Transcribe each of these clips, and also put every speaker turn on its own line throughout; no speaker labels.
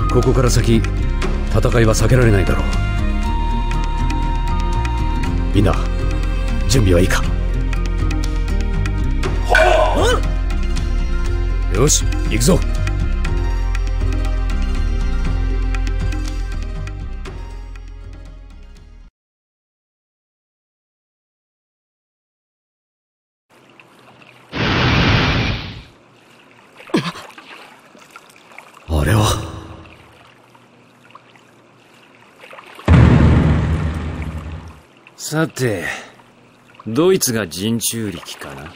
ここから先戦いは避けられないだろう。みんな準備はいいか？よし行くぞ。あれは
さて、ドイツが人中力かな。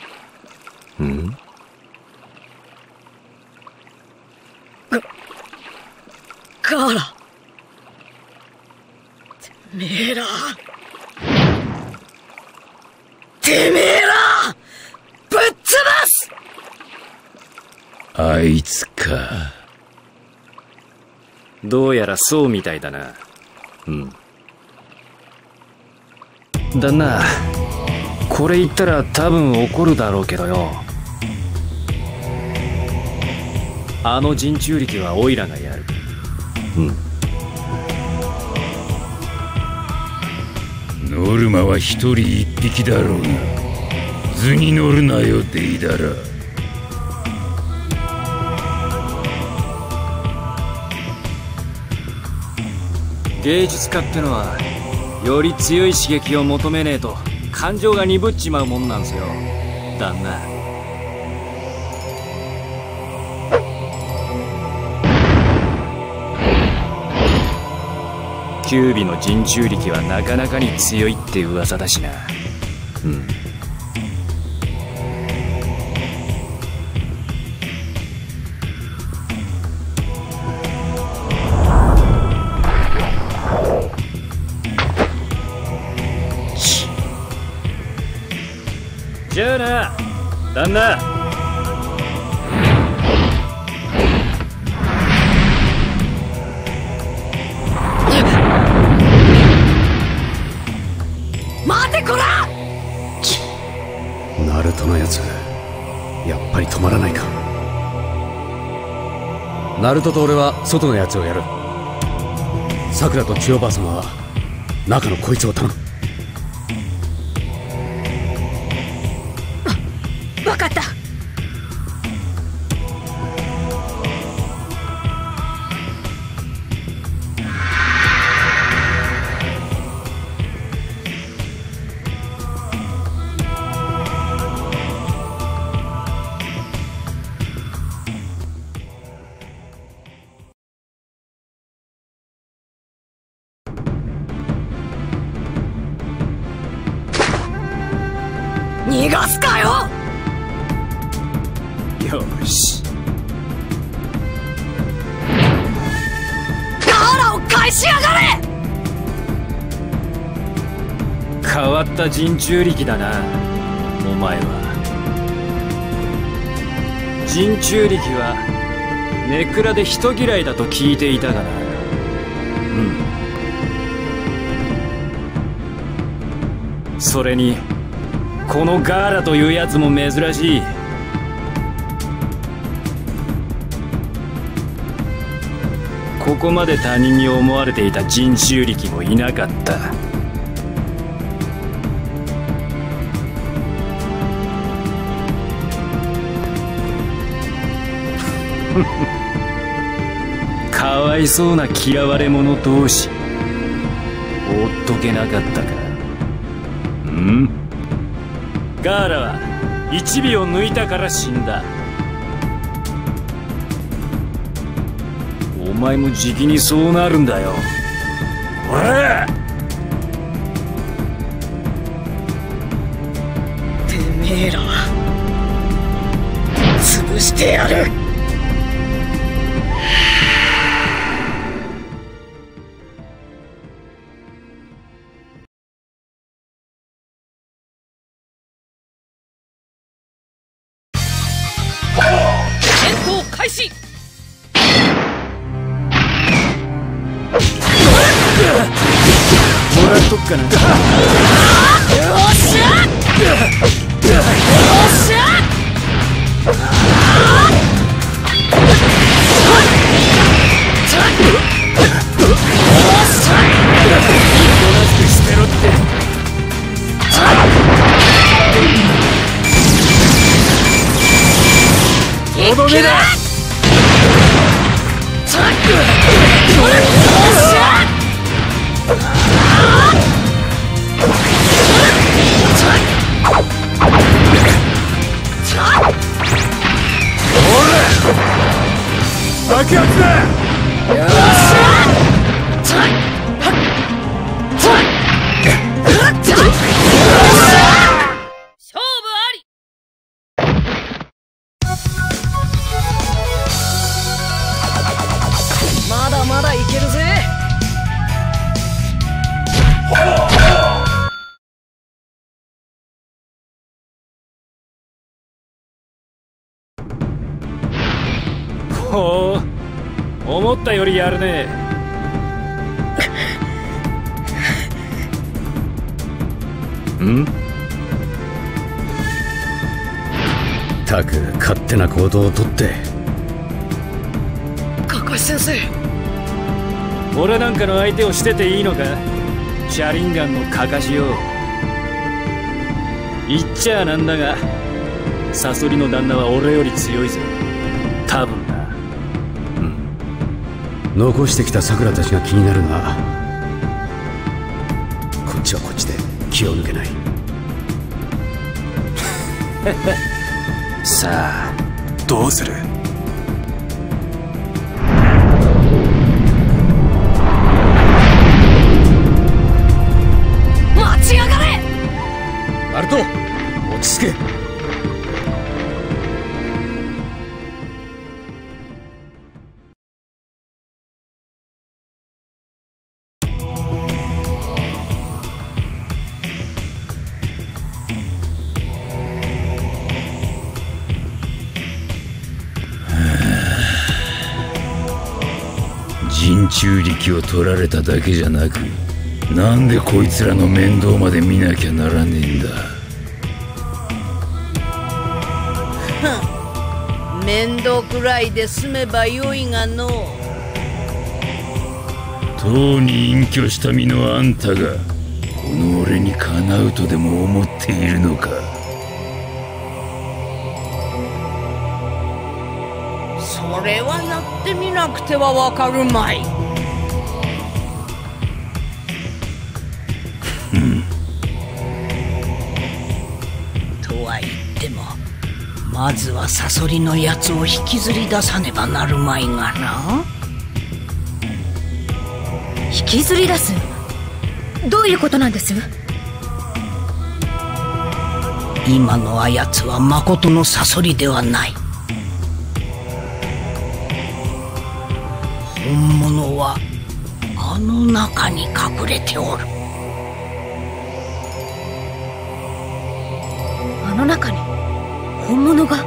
ガーラ、てめえらぶっ潰す。
あいつか。
どうやらそうみたいだな。旦那、これ言ったら多分怒るだろうけどよ。あの人中力はオイラがやる。
ノルマは一人一匹だろうが、図に乗るなよデイダラ。
芸術家ってのはより強い刺激を求めねえと感情が鈍っちまうもんなんすよ、旦那。キュービの人中力はなかなかに強いって噂だしな。じゃあな、旦那。
待てこら！
ナルトのやつやっぱり止まらないか。ナルトと俺は外のやつをやる。さくらと千代ばあ様は中のこいつを頼む。
分かった。逃がすかよ。
よし。
ガーラを返しやがれ。
変わった人中力だな、お前は。人中力はネクラで人嫌いだと聞いていたがな。それにこのガーラというやつも珍しい。ここまで他人に思われていた人中力もいなかった。かわいそうな嫌われ者同士、放っとけなかったか。ガーラは1尾を抜いたから死んだ。お前もじきにそうなるんだよ。おら！
てめえら潰してやる。戦闘開始。
もらっとくかな。よ
っしゃ！よっしゃ！
爆発だ。
よっしゃ勝負あり。まだまだいけるぜ。
ほう、思ったよりやるね。
ん？たく勝手な行動をとって。
カカシ先生、
俺なんかの相手をしてていいのか？シャリンガンのカカシよ。言っちゃなんだが、サソリの旦那は俺より強いぜ。多分な。
残してきた桜たちが気になるな。こっちはこっちで気を抜けない。
さあどうする？
待ちやがれ。
ナルト、落ち着け。
人中力を取られただけじゃなく、なんでこいつらの面倒まで見なきゃならねえんだ。
面倒くらいで済めばよいがの。
とうに隠居した身のあんたがこの俺にかなうとでも思っているのか。
それはやってみなくてはわかるまい。とは言ってもまずはサソリのやつを引きずり出さねばなるまいがな。
引きずり出す？どういうことなんです？
今のあやつはまことのサソリではない。本物はあの中に隠れておる。
あの中に本物が？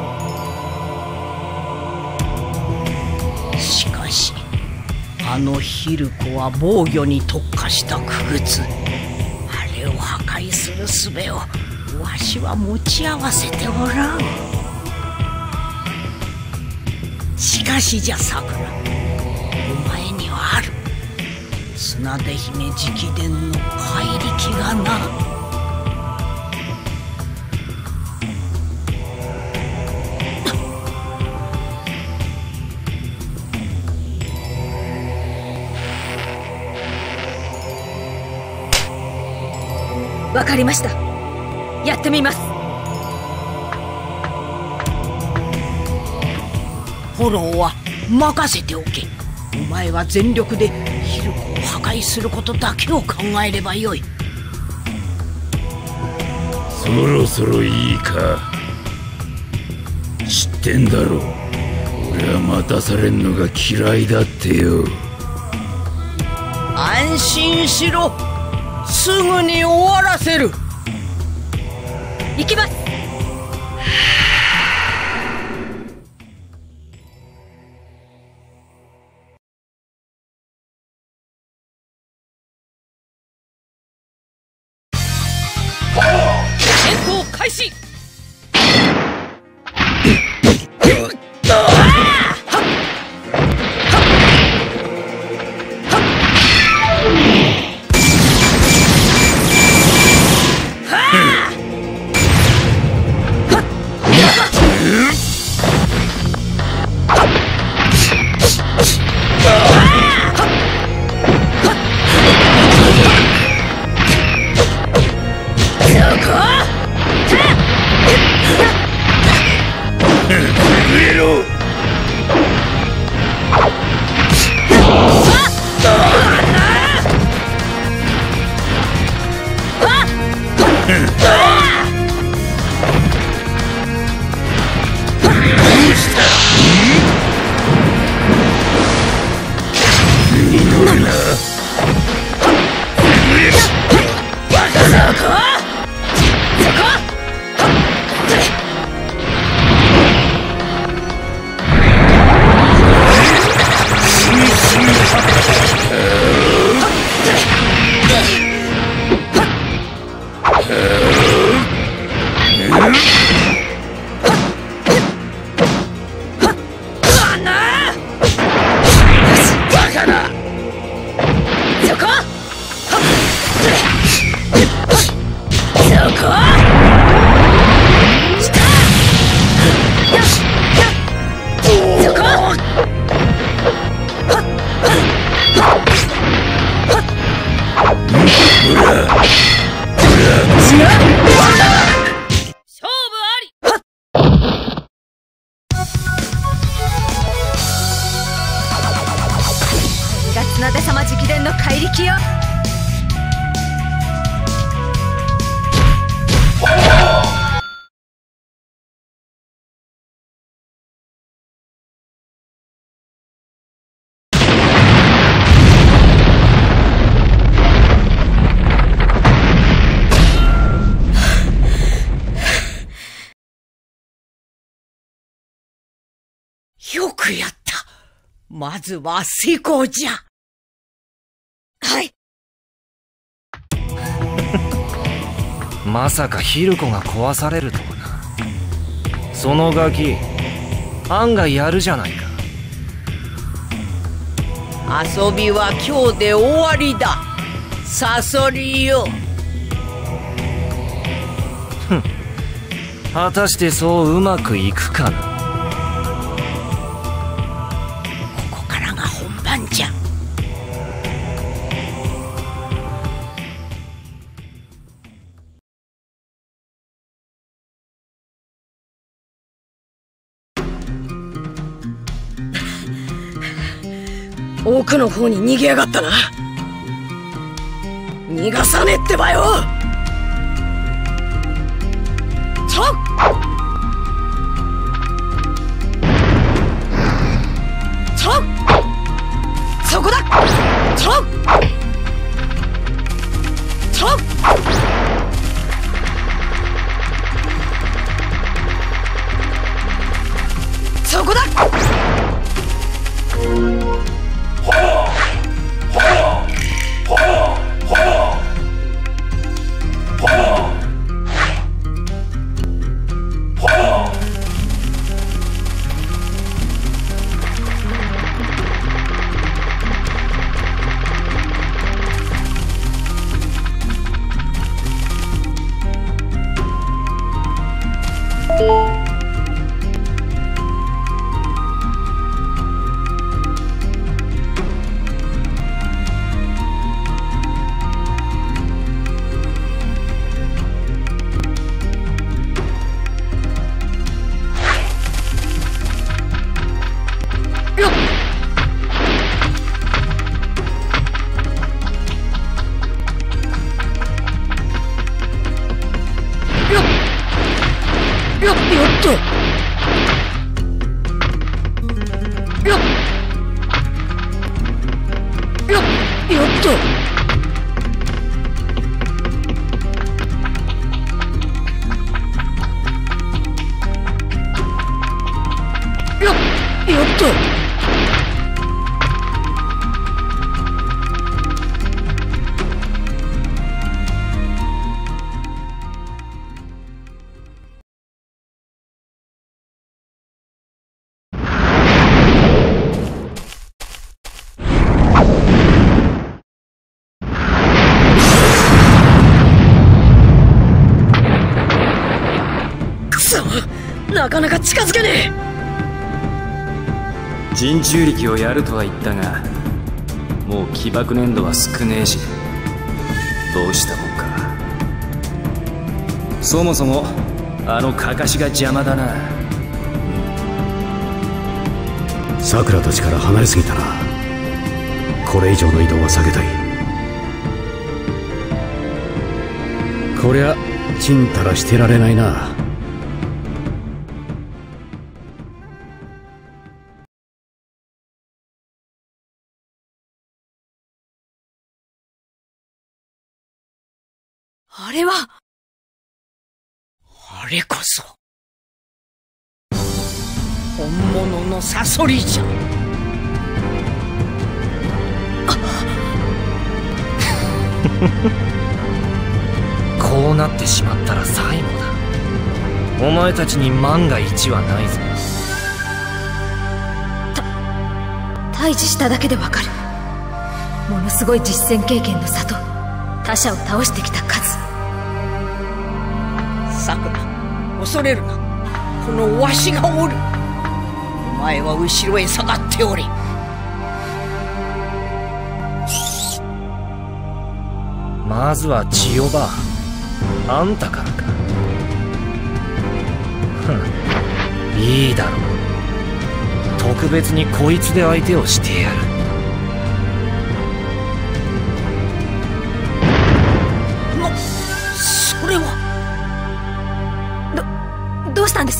しかしあのヒルコは防御に特化した傀儡。あれを破壊する術をわしは持ち合わせておらん。しかしじゃさくら、お前にはある綱手姫直伝の怪力がな。
わかりました。やってみます。
フォローは任せておけ。お前は全力でヒルコを破壊することだけを考えればよい。
そろそろいいか。知ってんだろ、俺は待たされんのが嫌いだってよ。
安心しろ、すぐに終わらせる。
行きます。
戦闘開始。
なで様直伝の怪力よ。
よくやった。まずは成功じゃ。はい。
まさかヒルコが壊されるとはな。そのガキ案外やるじゃないか。
遊びは今日で終わりだ。サソリよ。
果たしてそううまくいくかな。
ここからが本番じゃ。
奥の方に逃げやがったな。逃がさねえってばよ。とっとっそこだ。とっとっそこだ。なかなか近づけね
え。人中力をやるとは言ったが、もう起爆粘土は少ねえし、どうしたもんか。そもそもあのカカシが邪魔だな。
さくらたちから離れすぎたな。これ以上の移動は避けたい。こりゃちんたらしてられないな。
あれこそ本物のサソリじゃ。
こうなってしまったら最後だ。お前たちに万が一はないぞ。
退治しただけでわかる。ものすごい実戦経験の差と他者を倒してきた数。
さくら、恐れるな。このわしがおる。お前は後ろへ下がっておれ。
まずは千代ばあんたからか。いいだろう。特別にこいつで相手をしてやる。
はどうしたんです？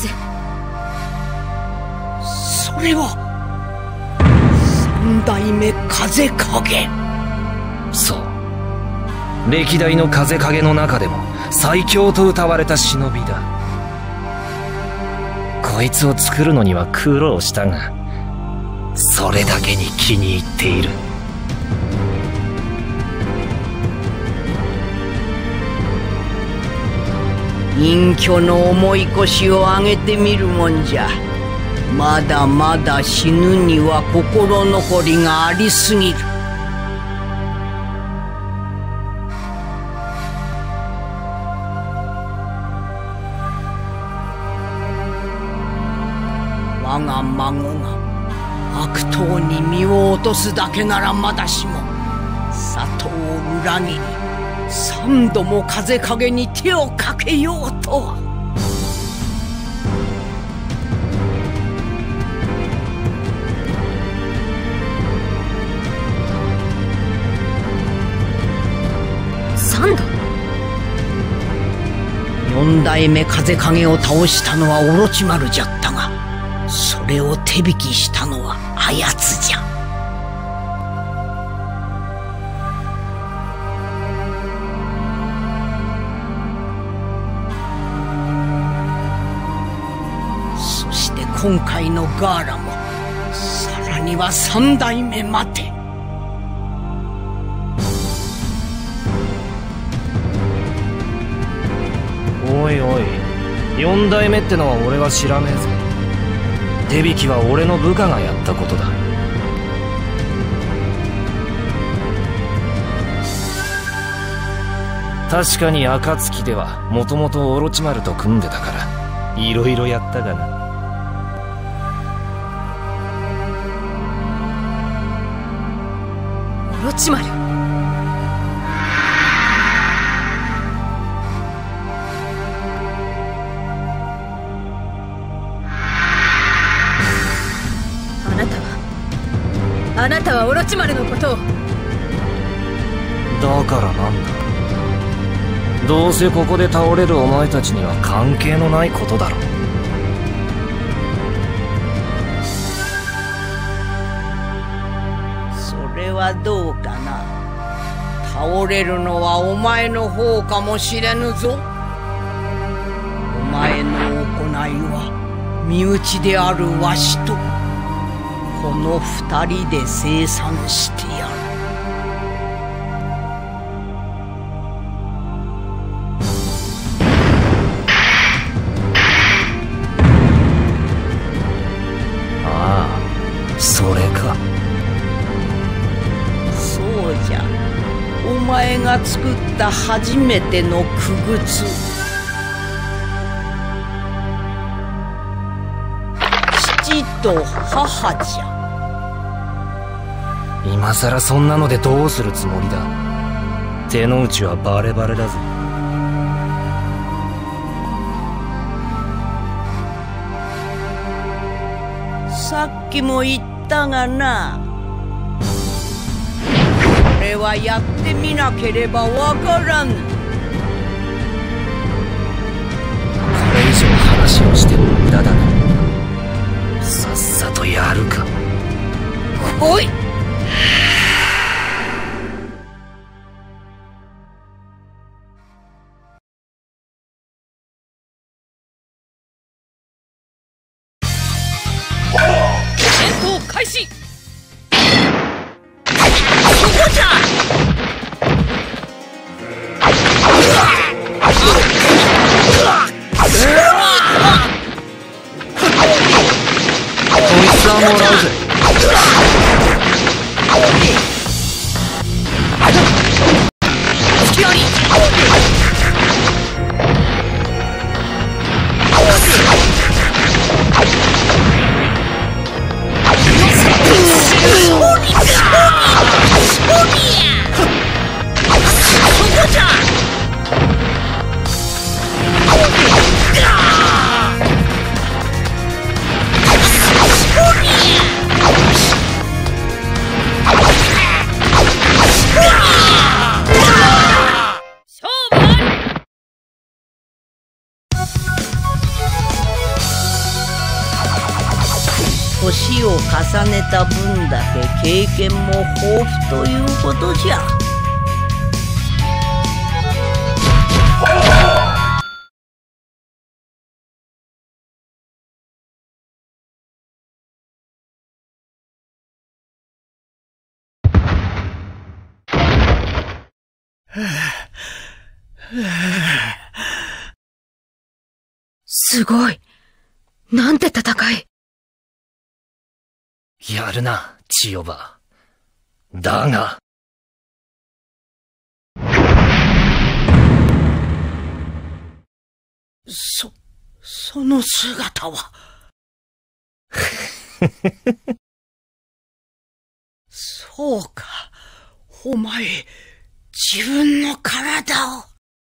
それは三代目風影。
そう、歴代の風影の中でも最強と謳われた忍びだ。こいつを作るのには苦労したが、それだけに気に入っている。
隠居の重い腰を上げてみるもんじゃ。まだまだ死ぬには心残りがありすぎる。我が孫が悪党に身を落とすだけならまだしも、里を裏切り三度も風影に手をかけようとは。
三度？
四代目風影を倒したのはオロチマルじゃったが、それを手引きしたのはあやつじゃ。そして今回のガーラも、さらには三代目まで。
おいおい、四代目ってのは俺は知らねえぜ。手引きは俺の部下がやったことだ。確かに暁ではもともとオロチマルと組んでたからいろいろやったがな。
オロチマル？あなたはオロチマルのことを。
だからなんだ。どうせここで倒れるお前たちには関係のないことだろう。
それはどうかな。倒れるのはお前の方かもしれぬぞ。お前の行いは身内であるわしとこの二人で清算してやる。
ああ、それか。
そうじゃ。お前が作った初めての傀儡。父と母じゃ。
今さらそんなのでどうするつもりだ。手の内はバレバレだぜ。
さっきも言ったがな。これはやってみなければわからぬ。
これ以上話をしても無駄だな。さっさとやるか。
おい！
戦闘開始！そこじゃ！
こいつはもらうぜ。
ねた分だけ経験も豊富ということじゃ。
すごい。なんて戦い。
やるな、千代葉。だが。
その姿は。そうか。お前、自分の体を。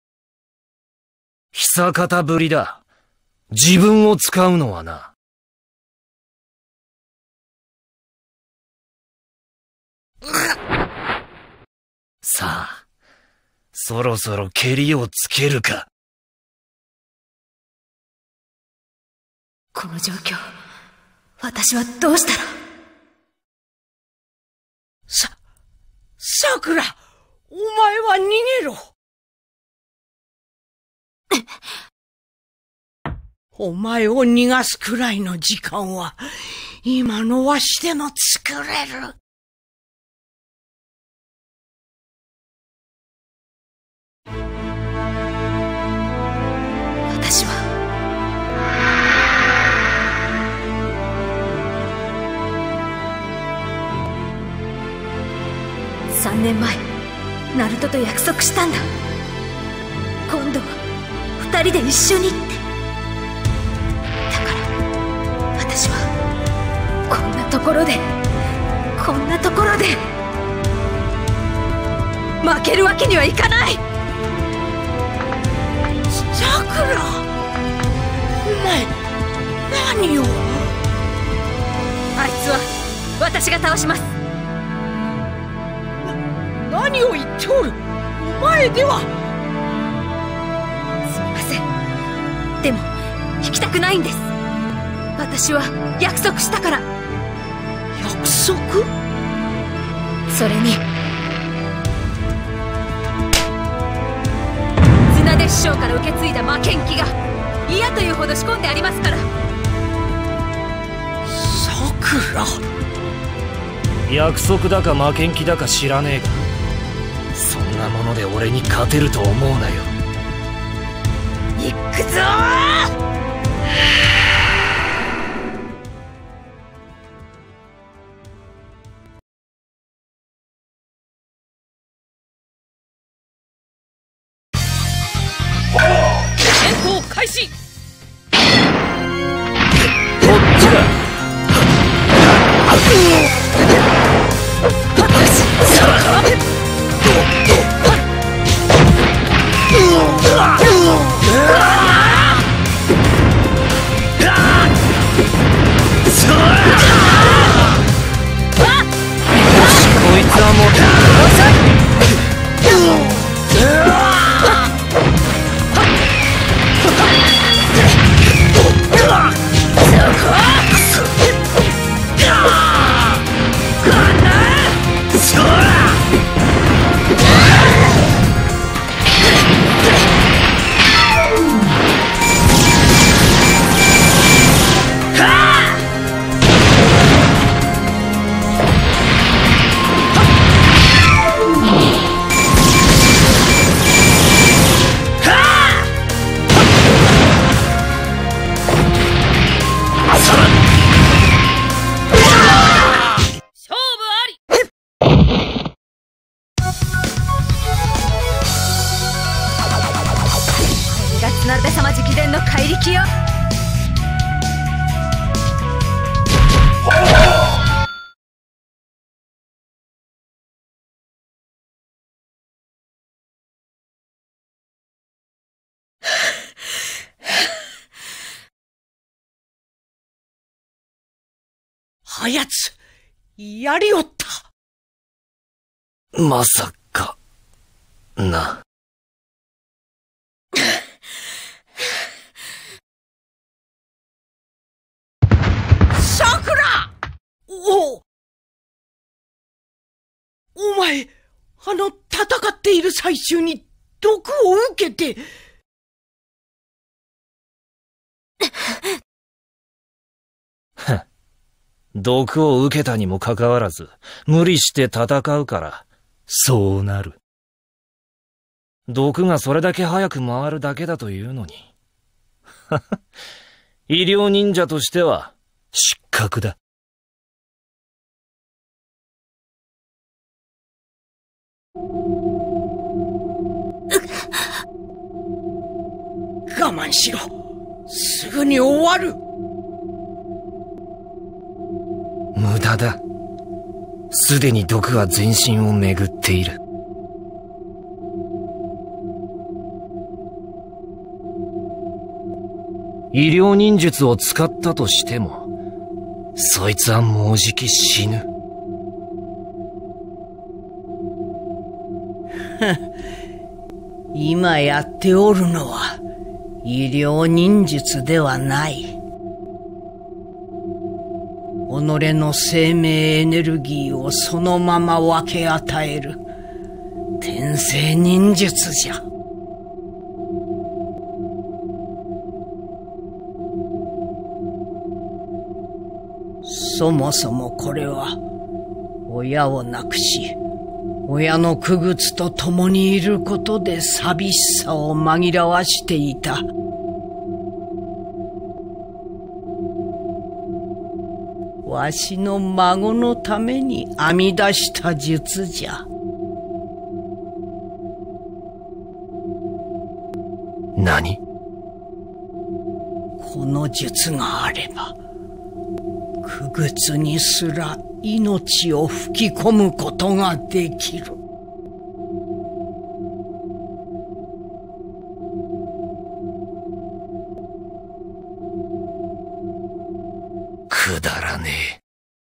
久方ぶりだ。自分を使うのはな。さあ、そろそろ蹴りをつけるか。
この状況、私はどうしたら。
さくら、お前は逃げろ。お前を逃がすくらいの時間は、今のわしでも作れる。
私は、3年前、ナルトと約束したんだ。今度は2人で一緒にって。だから私はこんなところで負けるわけにはいかない。
さくら、お前何を。
あいつは私が倒します。
何を言っておる。お前では。
すみません。でも引きたくないんです。私は約束したから。
約束？
それに綱手師匠から受け継いだ魔剣気が嫌というほど仕込んでありますから。
さくら、
約束だか負けん気だか知らねえが、そんなもので俺に勝てると思うなよ。
行くぞ
戦闘開始。
こっちだ。こいつはもう
綱手様直伝の怪力よ。
あやつ、やりおった。
まさかな。
さくら、おお前、戦っている最中に毒を受けて。
毒を受けたにもかかわらず、無理して戦うから、そうなる。毒がそれだけ早く回るだけだというのに。医療忍者としては、失格だ。
我慢しろ。すぐに終わる。
無駄だ。すでに毒は全身を巡っている。医療忍術を使ったとしても、そいつはもうじき死ぬ。
今やっておるのは医療忍術ではない。己の生命エネルギーをそのまま分け与える転生忍術じゃ。そもそもこれは親を亡くし、親の傀儡と共にいることで寂しさを紛らわしていた。わしの孫のために編み出した術じゃ。
何？
この術があれば、傀儡にすら命を吹き込むことができる。
くだらねえ。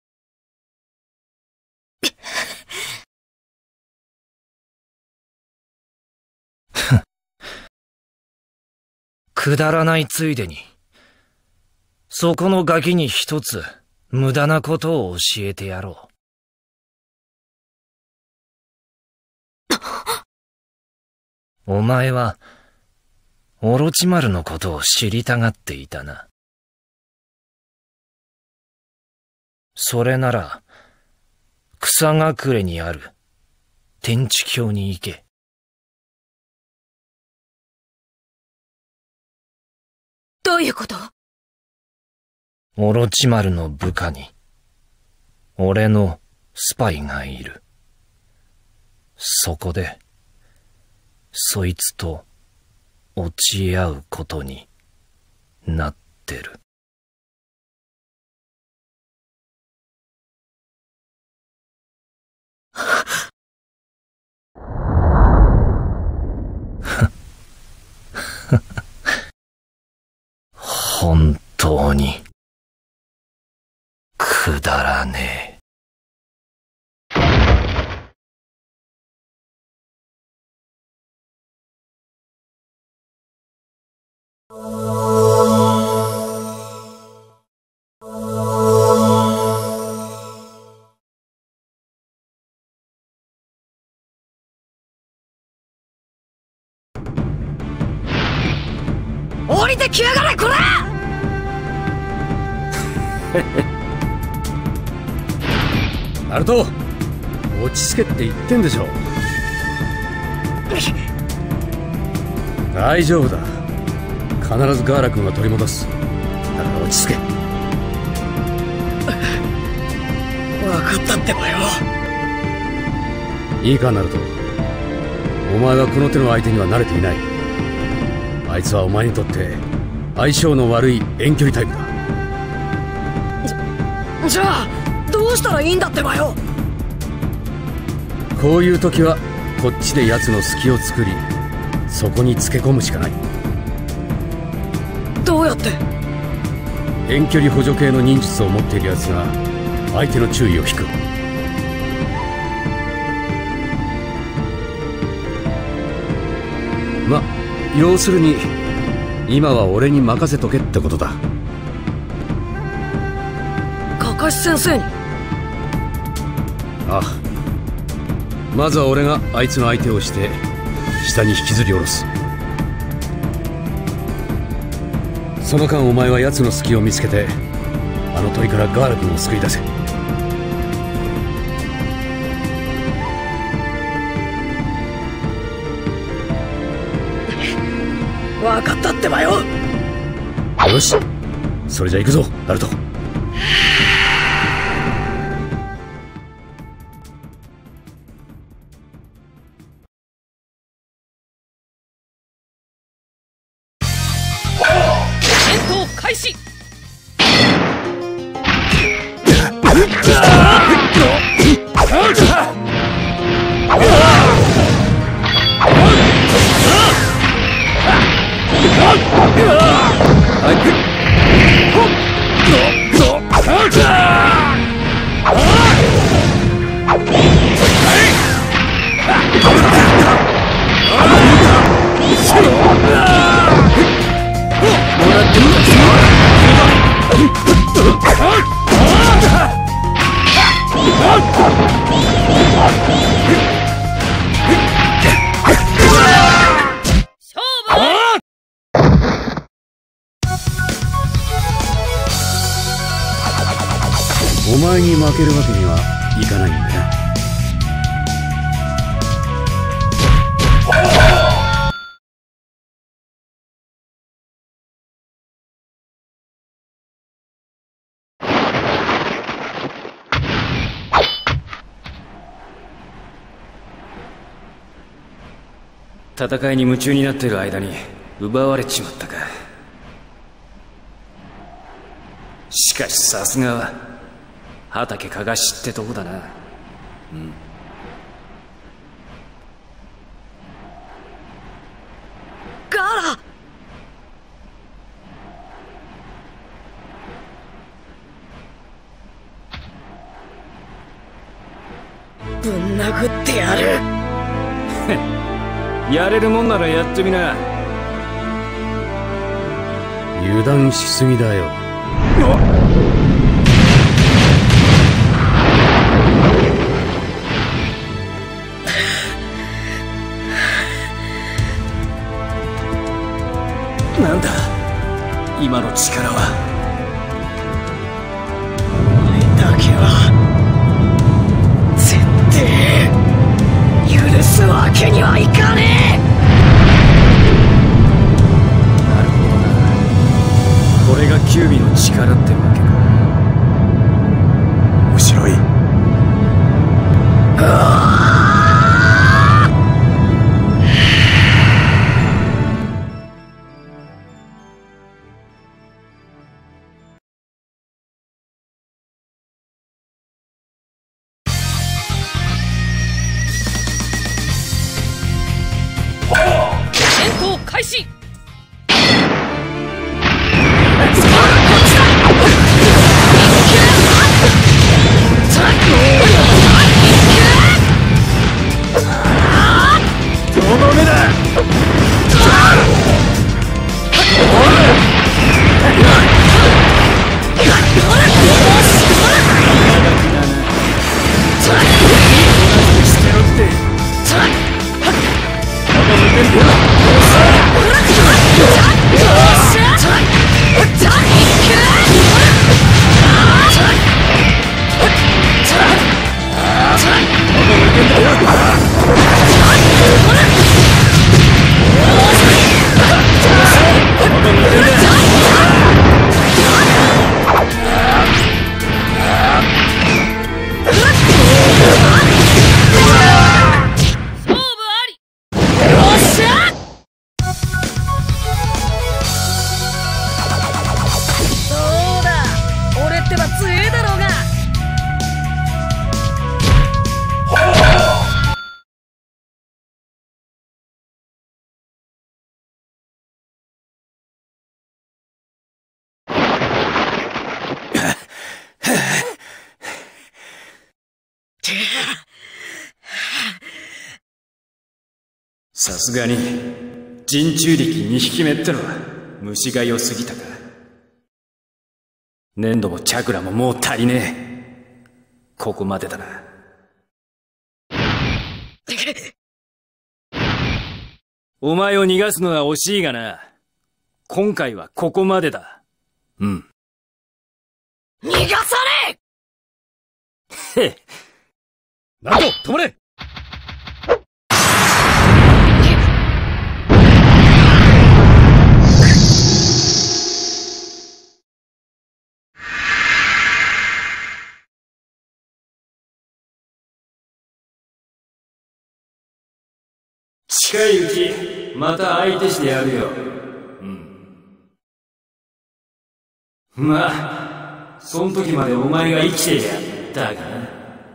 くだらないついでに、そこのガキに一つ無駄なことを教えてやろう。お前は、オロチマルのことを知りたがっていたな。それなら、草隠れにある天地峡に行け。
どういうこと？
オロチマルの部下に、俺のスパイがいる。そこで、そいつと落ち合うことになってる。本当にくだらねえ。
降りてきやがれこら！
ナルト、落ち着けって言ってんでしょ。大丈夫だ。必ずガーラ君が取り戻す。だから落ち着け。
分かったってばよ。
いいかナルト、お前はこの手の相手には慣れていない。あいつはお前にとって相性の悪い遠距離タイプだ。
じゃあどうしたらいいんだってばよ。
こういう時はこっちで奴の隙を作り、そこにつけ込むしかない。
どうやって？
遠距離補助系の忍術を持っている奴が相手の注意を引く。ま、要するに今は俺に任せとけってことだ。
カカシ先生に？
ああ、まずは俺があいつの相手をして下に引きずり下ろす。その間お前は奴の隙を見つけてあの鳥からガーラ君を救い出せ。
分かったってばよ。
よし、それじゃ行くぞナルト。
開始。
お前に負けるわけにはいかないんだな。
戦いに夢中になっている間に奪われちまったか。しかしさすがは畑かがしってとこだな。
ガーラ、ぶん殴ってやる。
やれるもんならやってみな。
油断しすぎだよ。
なんだ今の力は。
お前だけは絶対許すわけにはいかねえ。
なるほどな。これがキュービの力ってわけか。
面白い。
戦闘開始。
さすがに人中力2匹目ってのは虫が良すぎたか。粘土もチャクラももう足りねえ。ここまでだな。 お前を逃がすのは惜しいがな。今回はここまでだ。うん。
逃がさ
れへっ。
ナルト、止まれ！
近いうち、また相手してやるよ。うん。まあ、そん時までお前が生きてりゃ、だがな。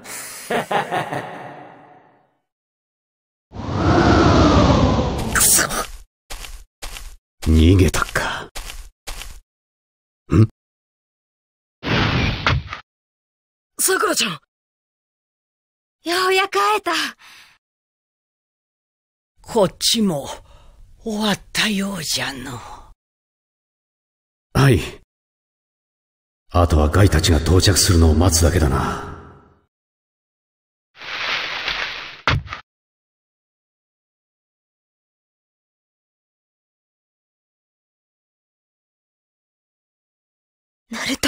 くそ。逃げたか。
さくらちゃん。
ようやく会えた。
こっちも終わったようじゃの。
はい。あとはガイたちが到着するのを待つだけだな。
ナルト。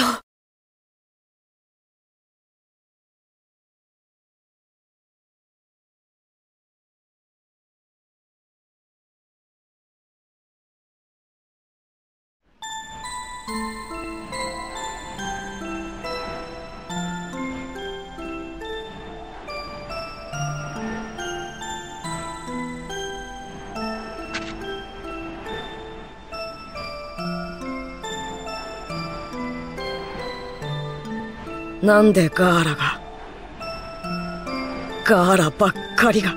なんでガーラばっかりが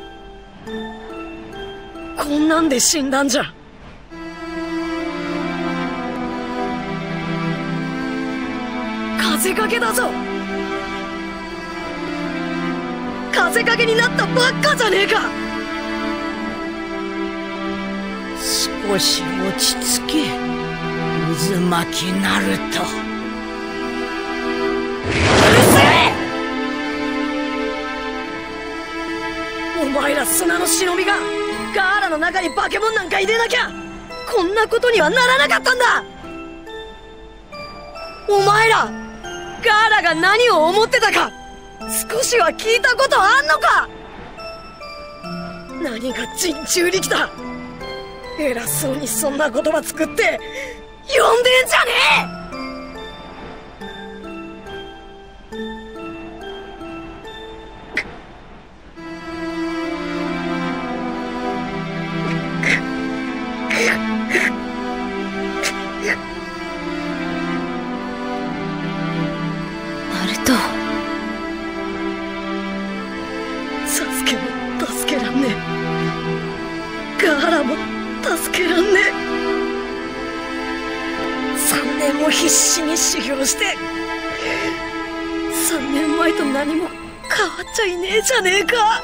こんなんで死んだんじゃ。風かけだぞ。風かけになったばっかじゃねえか。少し落ち着け、渦巻きナルト。お前ら砂の忍びがガーラの中に化け物なんか入れなきゃこんなことにはならなかったんだ。お前らガーラが何を思ってたか少しは聞いたことあんのか。何が人中力だ。偉そうにそんな言葉作って呼んでんじゃねえ。サスケも助けらんねえ。ガーラも助けらんねえ。3年も必死に修行して3年前と何も変わっちゃいねえじゃねえか。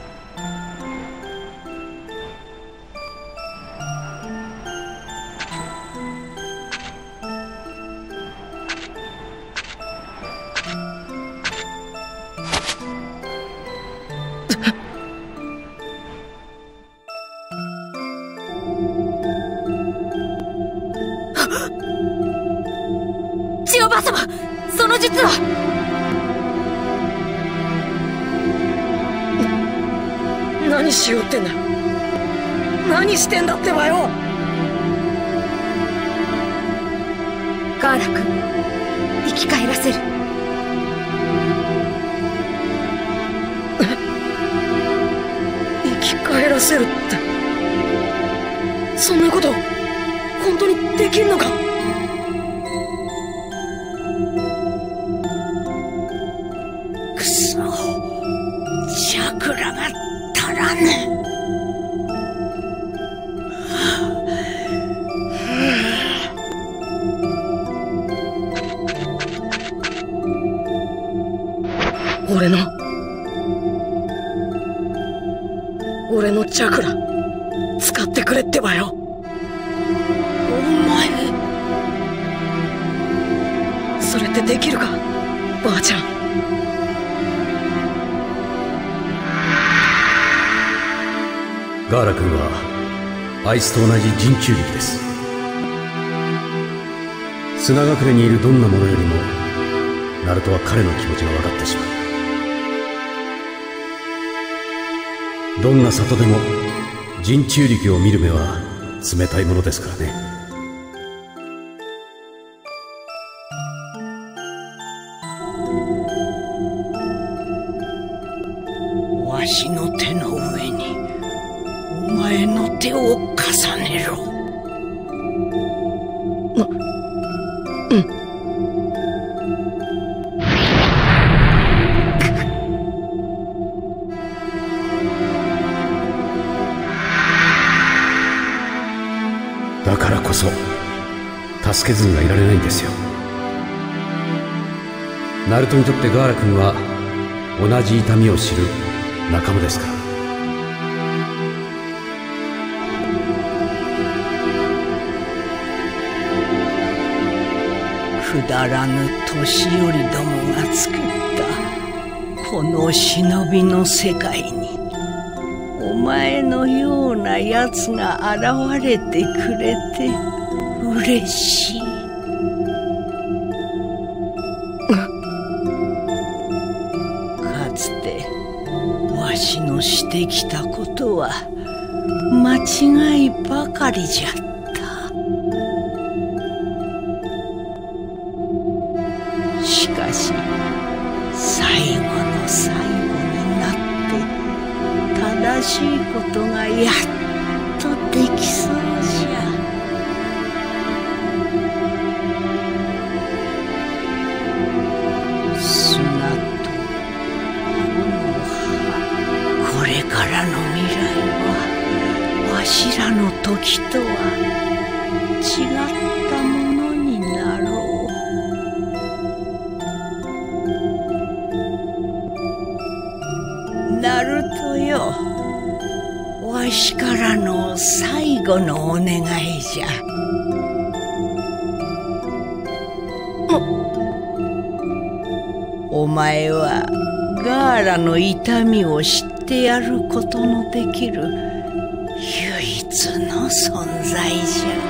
千代ばあ様、その術は。
何しようってんだ。何してんだってばよ。
ガーラ君、生き返らせる。
生き返らせるってそんなこと本当にできんのか。くそ、チャクラが足らねえ。俺のチャクラ使ってくれってばよ。お前それってできるか、ばあちゃん。
ガーラ君はあいつと同じ人中力です。砂隠れにいるどんなものよりもナルトは彼の気持ちが分かってしまう。どんな里でも人中力を見る目は冷たいものですからね。
わしの手の上にお前の手を重ねろ。
だからこそ助けずにはいられないんですよ。ナルトにとってガーラ君は同じ痛みを知る仲間ですから。
くだらぬ年寄りどもが作ったこの忍びの世界にお前のようなやつが現れてくれて嬉しい。かつてわしのしてきたことは間違いばかりじゃった。しかし最後の最後になって正しいことがやっとできそうじゃ。砂と木の葉、これからの未来はわしらの時とは違ったものになろう。ナルトよ、わしからの最後のお願いじゃ。お前はガーラの痛みを知ってやることのできる唯一の存在じゃ。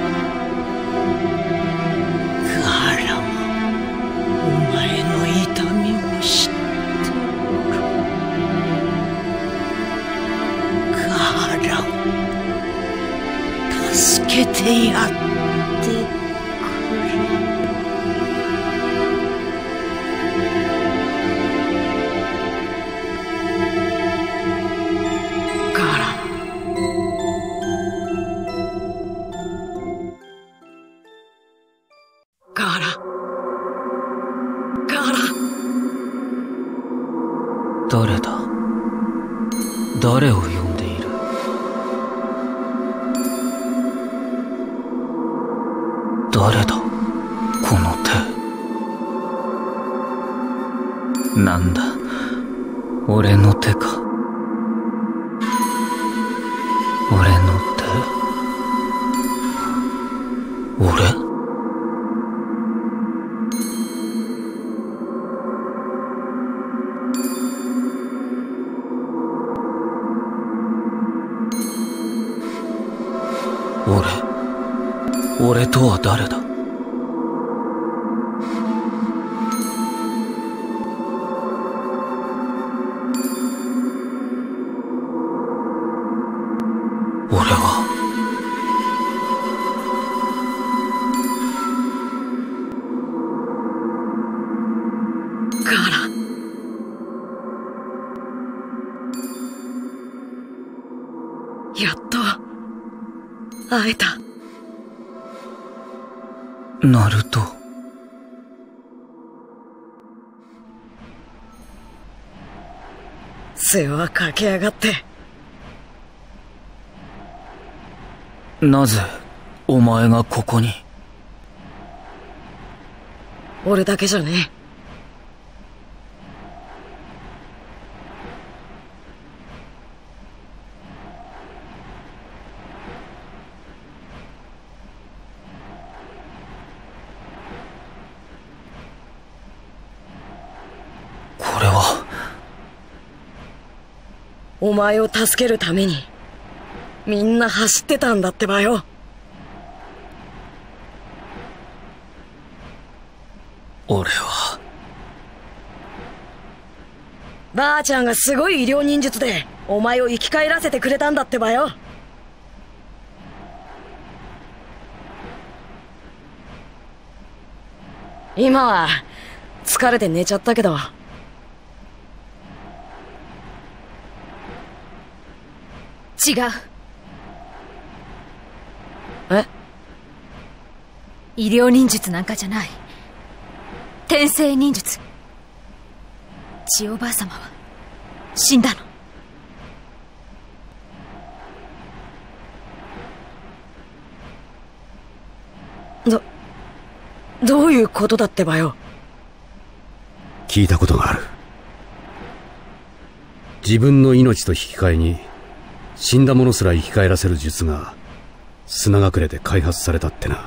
ガーラもお前の痛みを知って助けてやってくれ。ガーラ、ガーラ、ガーラ。
誰だ？誰を呼んでいる？誰だこの手。なんだ、俺の手か。俺の手。俺？俺とは誰だ？俺は
ガーラ、やっと会えた。
ナルト。
世話かけやがって。
なぜお前がここに？
俺だけじゃねえ。お前を助けるために
みんな走ってたんだってばよ。
俺は
ばあちゃんがすごい医療忍術でお前を生き返らせてくれたんだってばよ。今は疲れて寝ちゃったけど。
違う。
え？
医療忍術なんかじゃない。転生忍術。千代ばあ様は死んだ
の。どういうことだってばよ。
聞いたことがある。自分の命と引き換えに死んだ者すら生き返らせる術が砂隠れで開発されたってな。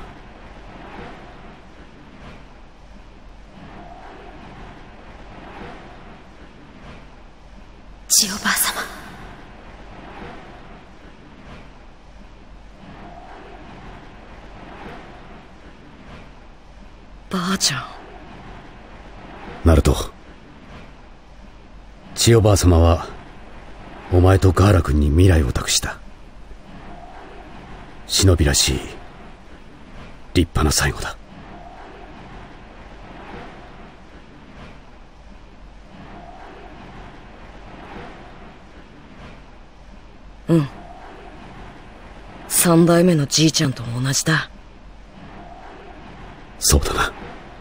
千代ばあ様。
ばあちゃん。
ナルト、千代ばあ様はお前とガーラ君に未来を託した。忍びらしい立派な最後だ。
うん。三代目のじいちゃんと同じだ。
そうだな。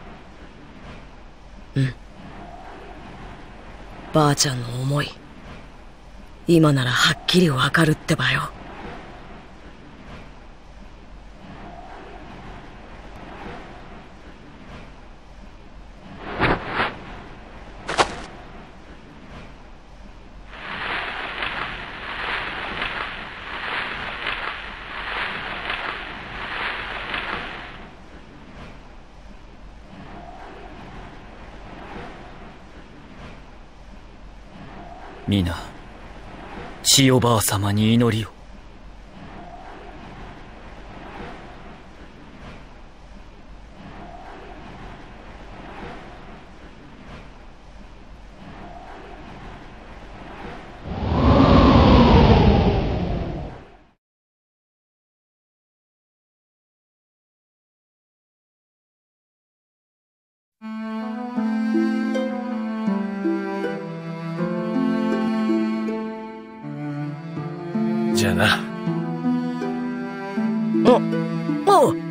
うん。ばあちゃんの思い、今ならはっきりわかるってばよ。
皆、千代ばあ様に祈りを。
じゃあな。
おう。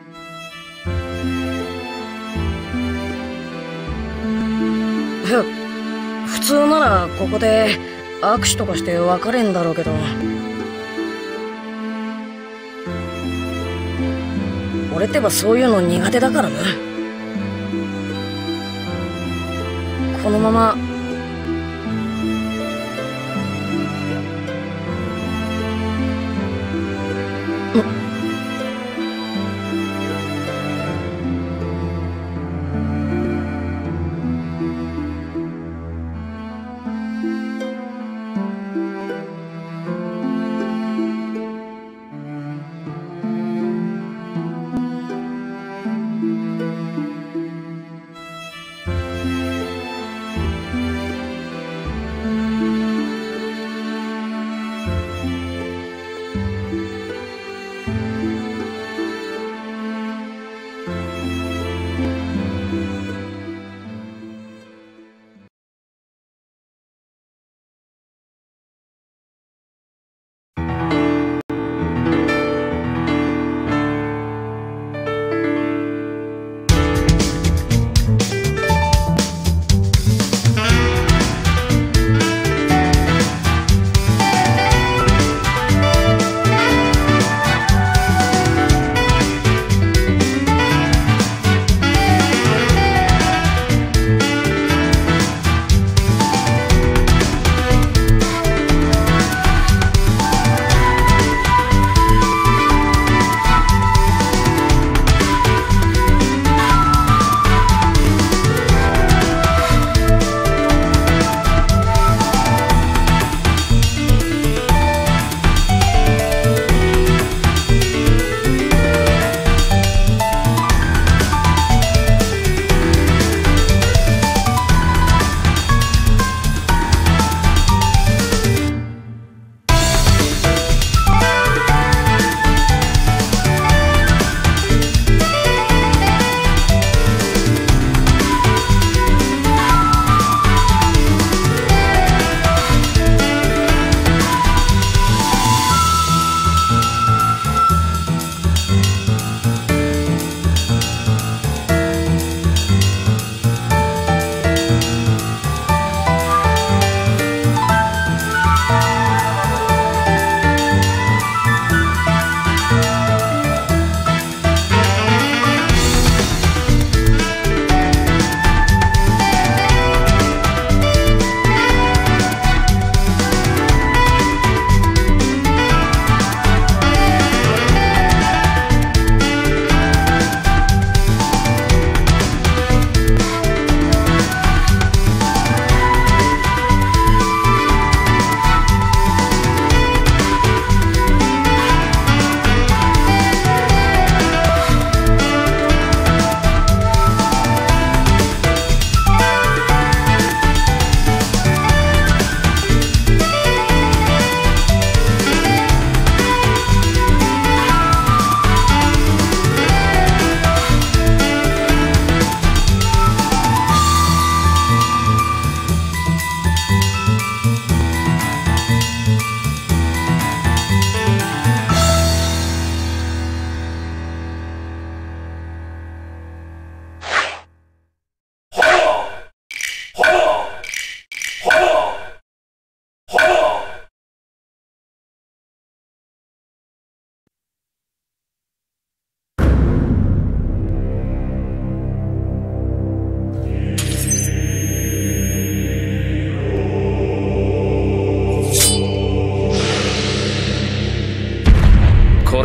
普通ならここで握手とかして別れんだろうけど、俺ってばそういうの苦手だからな。このまま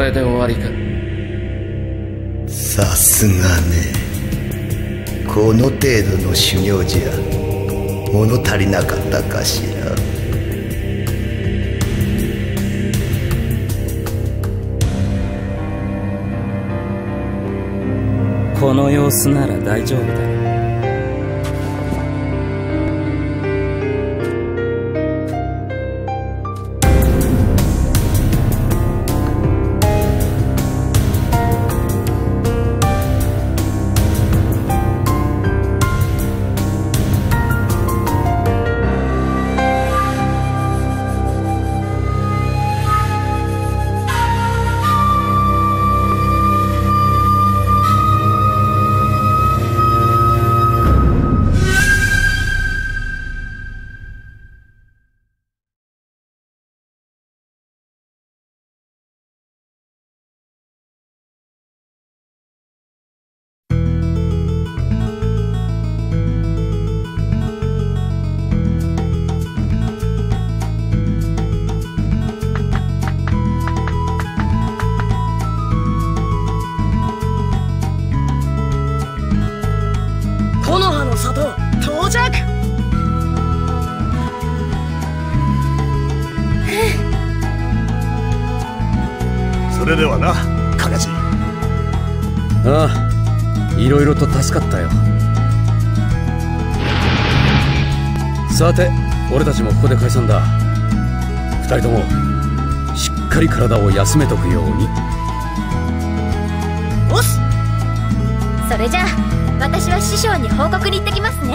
れで終わりか。
さすがね。この程度の修行じゃ物足りなかったかしら。
この様子なら大丈夫だ。
それではな、カカシ。
ああ、いろいろと助かったよ。さて、俺たちもここで解散だ。二人ともしっかり体を休めとくように。
おっす。それじゃあ私は師匠に報告に行ってきますね。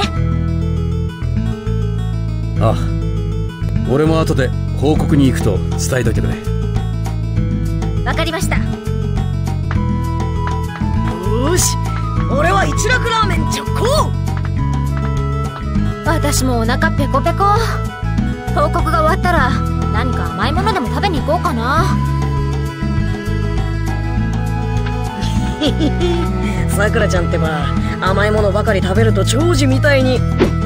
ああ、俺も後で報告に行くと伝えといてくれ。
わかりました。
よし、俺は一楽ラーメン直行。
私もお腹ペコペコ。報告が終わったら何か甘いものでも食べに行こうかな。
さくらちゃんってば甘いものばかり食べると長寿みたいに。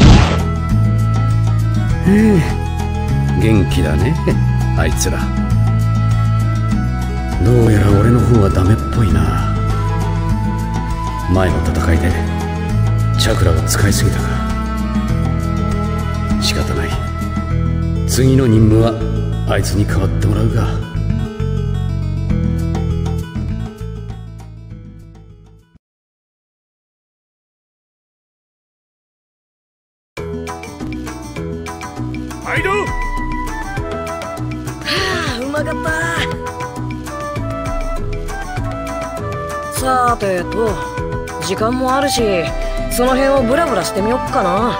元気だねあいつら。どうやら俺の方はダメっぽいな。前の戦いでチャクラを使いすぎたか。仕方ない。次の任務はあいつに代わってもらうが。
はいどう。
はあ、うまかった。さてと、時間もあるしその辺をブラブラしてみよっかな。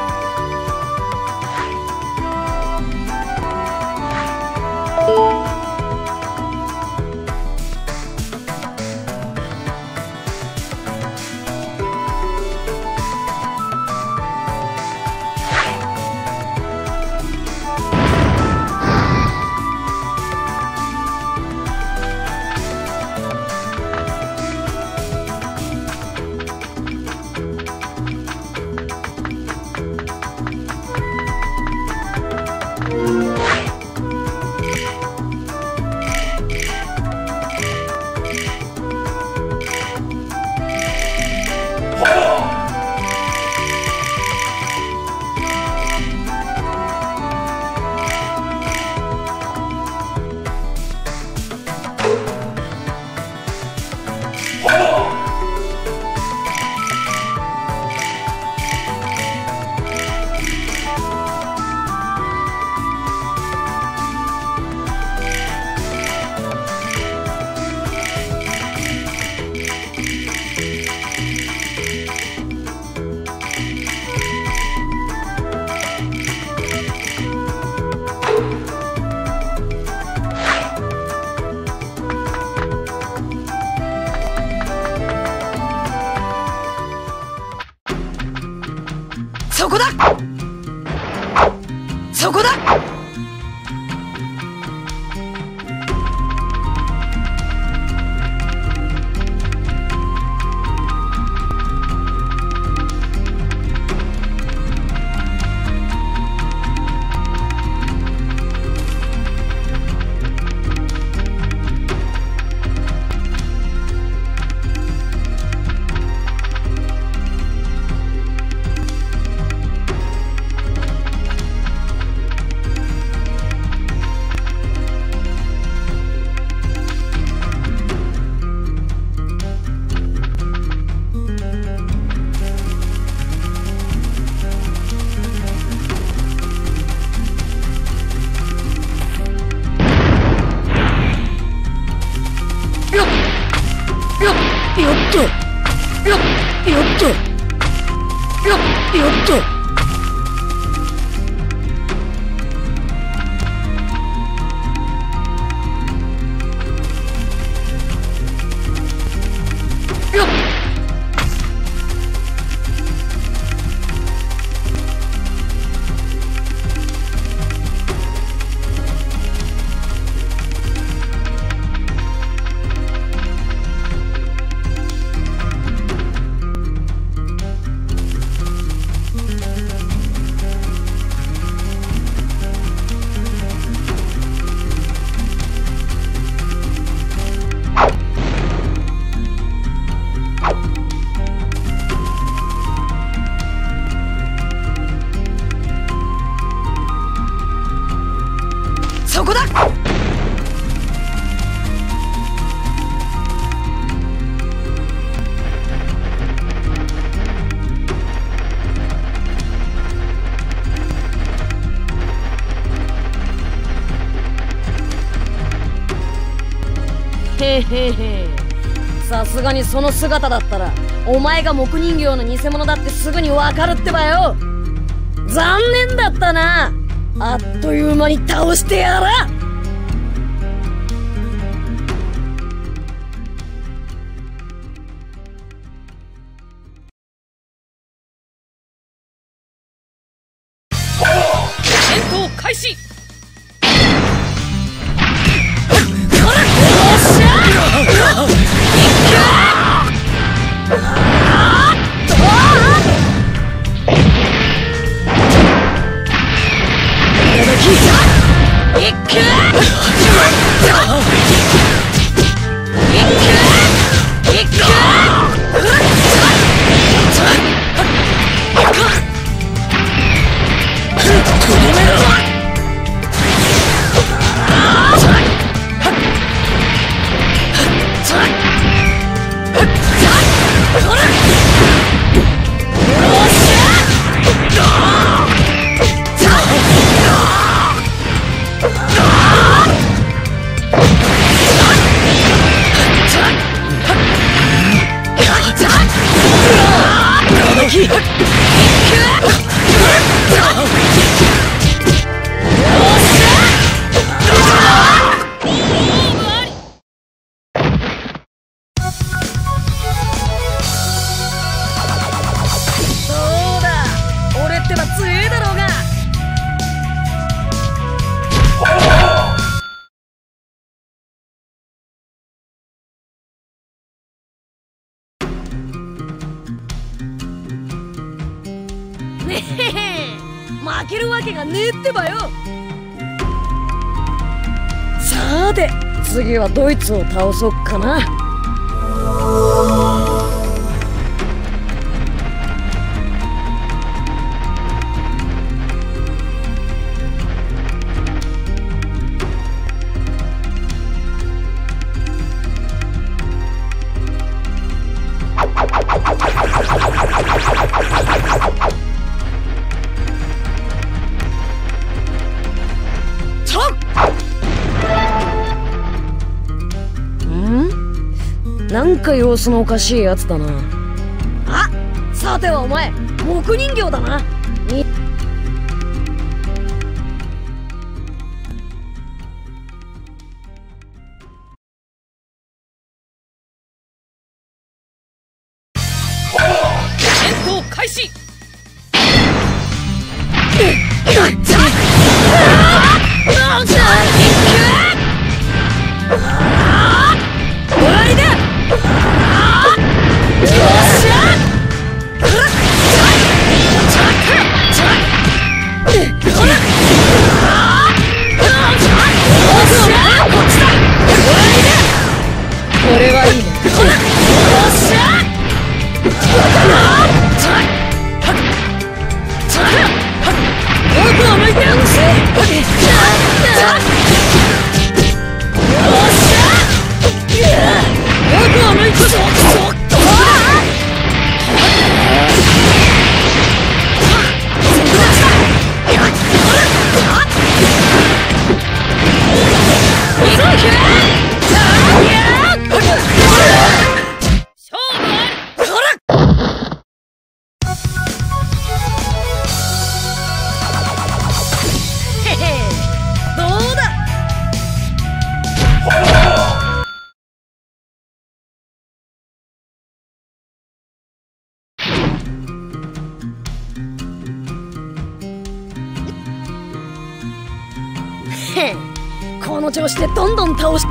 そこだ、そこだ。 っとよっと。そこだ。へへへ、さすがにその姿だったらお前が木人形の偽物だってすぐにわかるってばよ。残念だったな。あっという間に倒してやら。
戦闘開始。負けるわけがねえってばよ。さて次はドイツを倒そっかな。なんか様子のおかしいやつだな。あ、さてはお前木人形だな。戦闘開始。
終わりだ。よっしゃ。
この調子でどんどん倒し。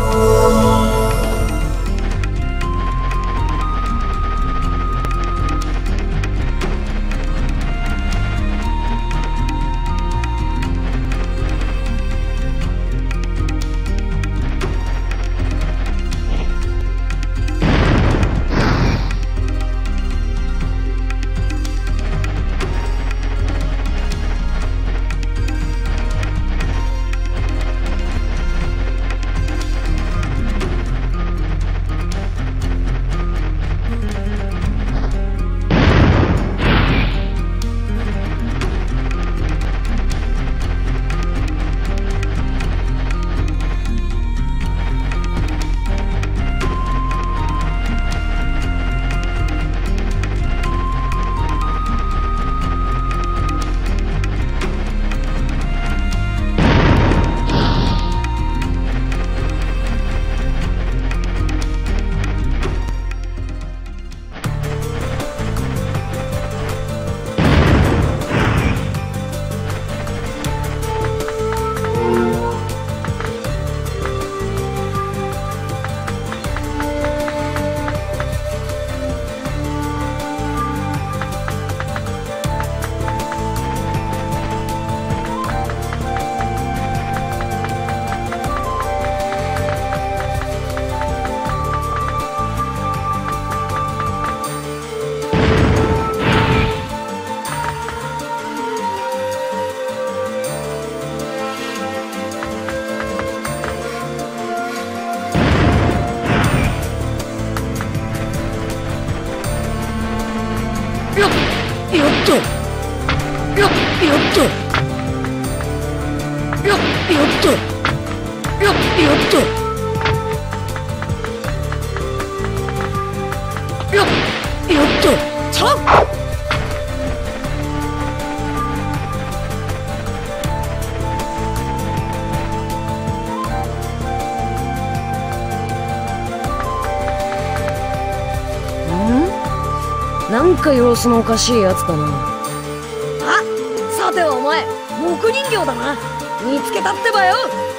なんか様子のおかしいやつだな。あ、さてはお前木人形だな。見つけたってばよ。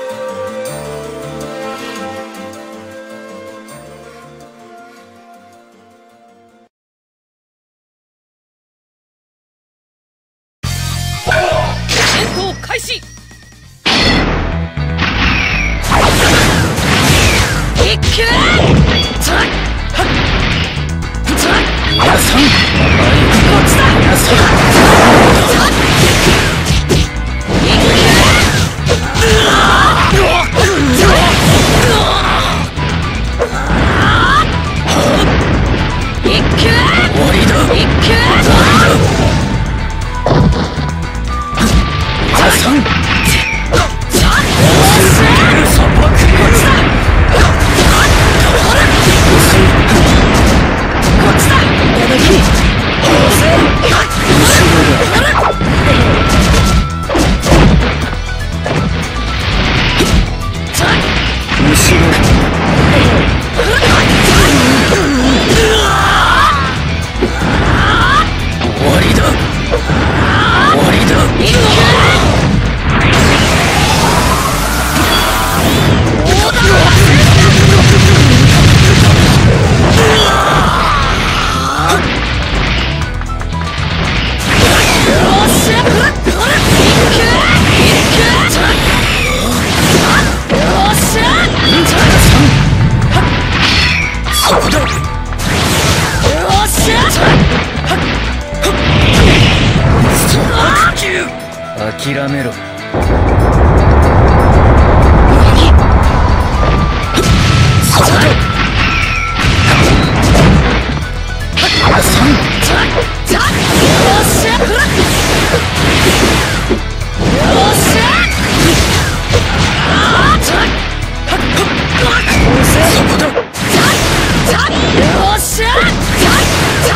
戦闘開始。いく皆さん、こっちだ。皆さん、諦めろ。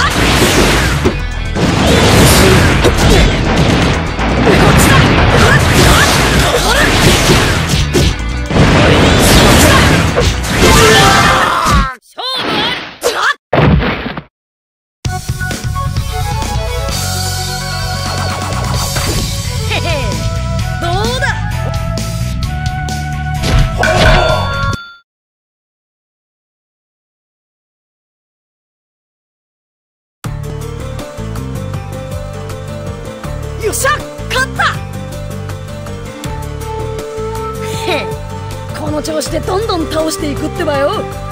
こっちだ。 この調子でどんどん倒していくってばよ。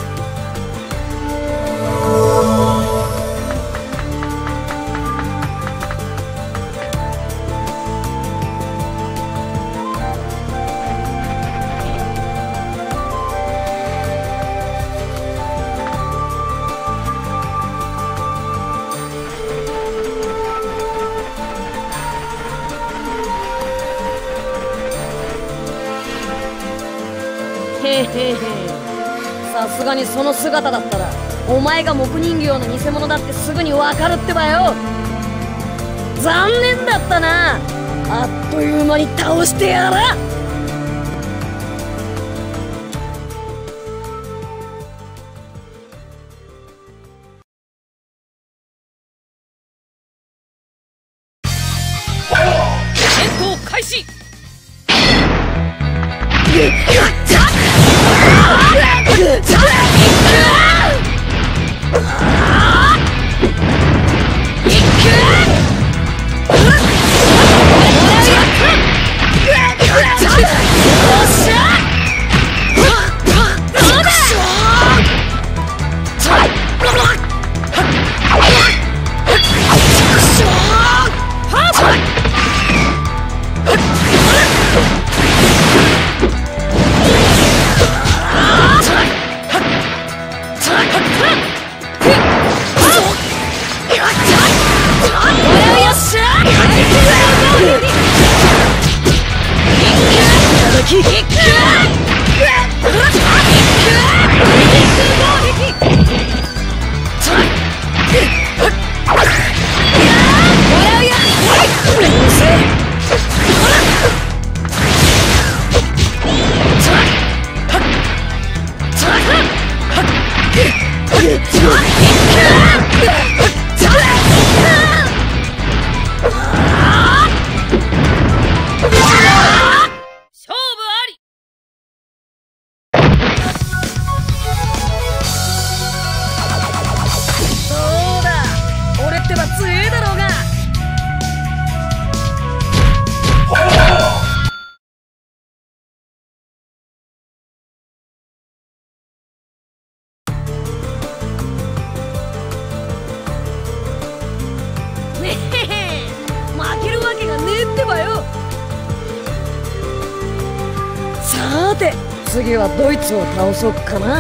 へへへ、さすがにその姿だったらお前が木人形の偽物だってすぐにわかるってばよ。残念だったな。あっという間に倒してやら。
戦闘開始。さて次はドイツを倒そうかな。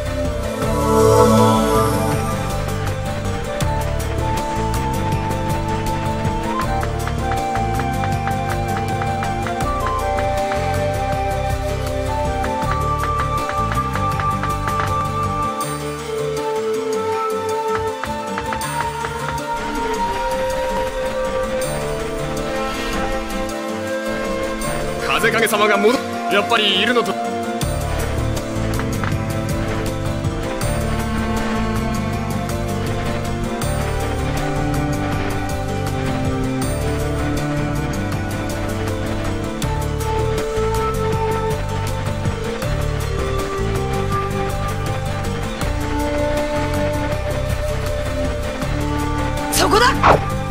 風影様が戻っ、やっぱりいるのと。
そこだ。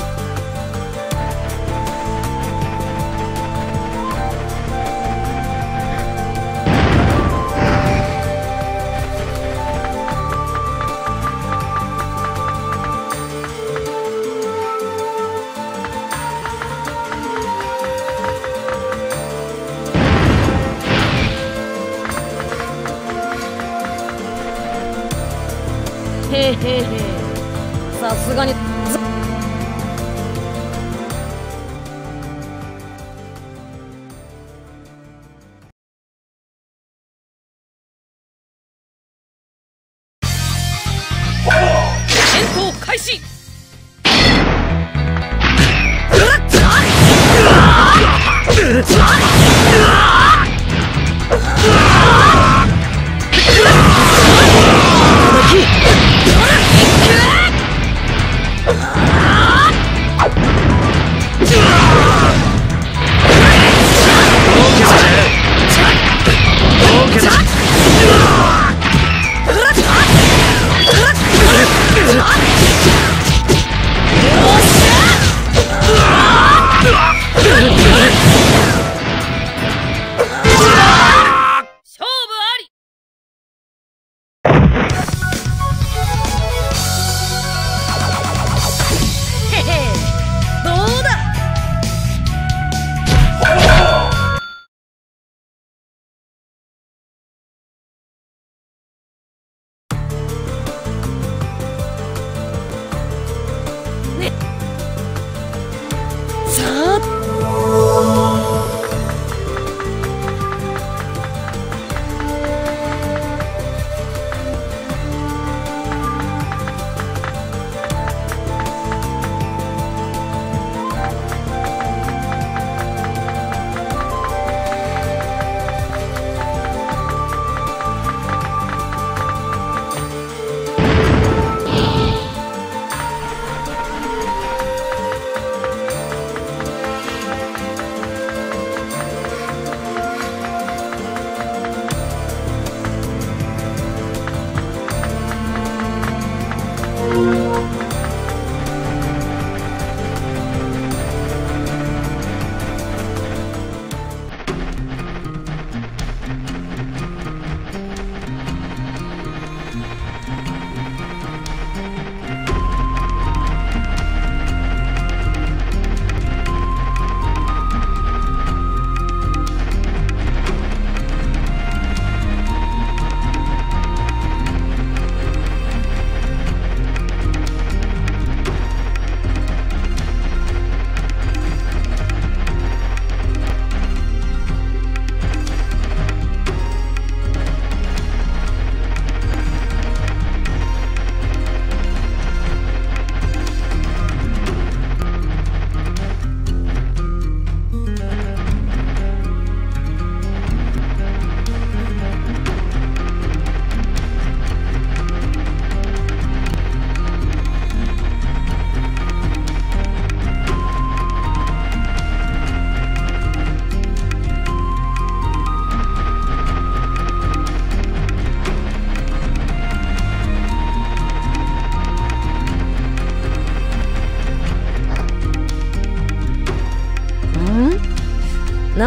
へへへ、さすがに
戦闘開始。勝負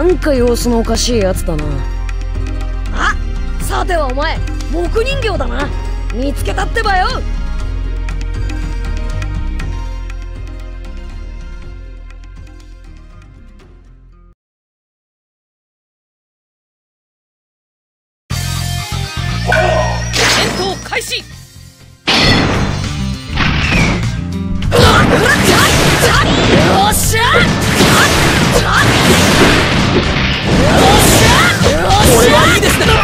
なんか様子のおかしいやつだな。あ、さてはお前木人形だな。見つけたってばよ。
戦闘開始。
よっしゃ！
これはいいですね。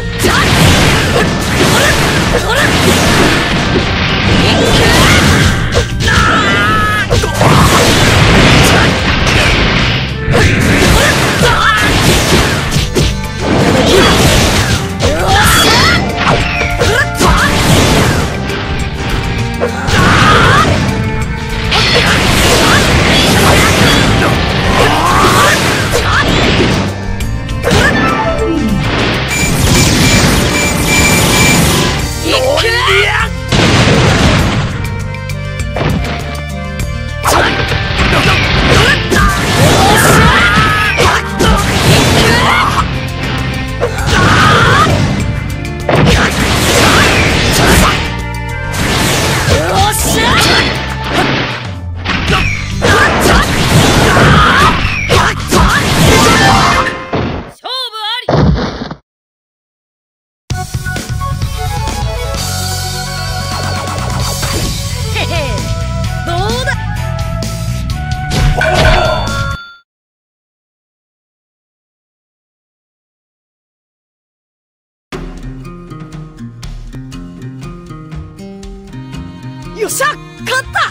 よっしゃ、勝った。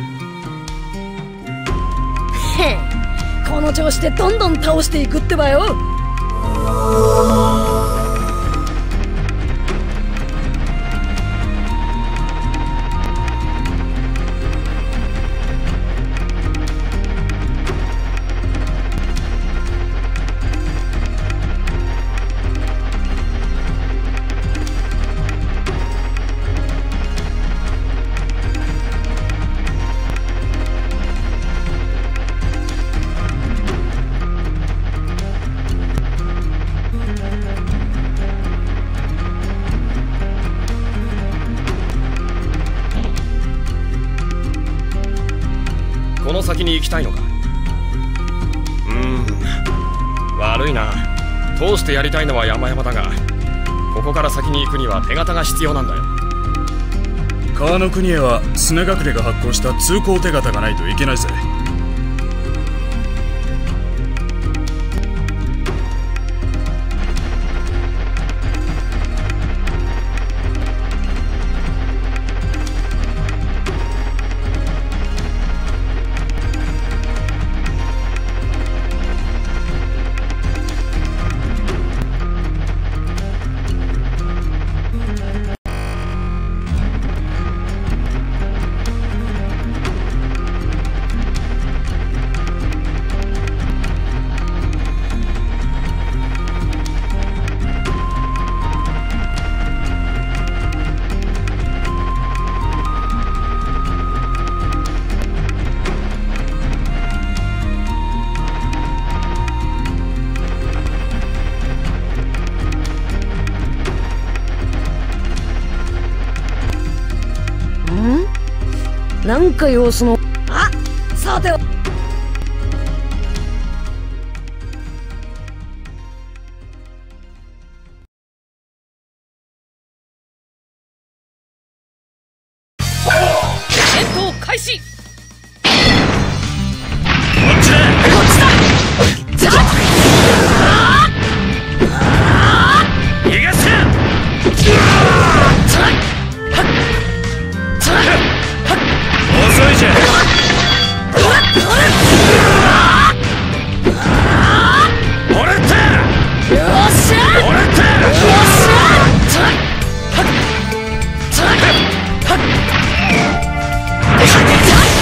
へへ、この調子でどんどん倒していくってばよ。
この先に行きたいのか。悪いな。通してやりたいのは山々だが、ここから先に行くには手形が必要なんだよ。
川の国へはスネ隠れが発行した通行手形がないといけないぜ。
なんか様子の。あ、さては。
戦闘開始。
こっちだ。逃がせ。遅いじゃん。もらった。
よっしゃ。
もらった。
よっしゃ。
はっ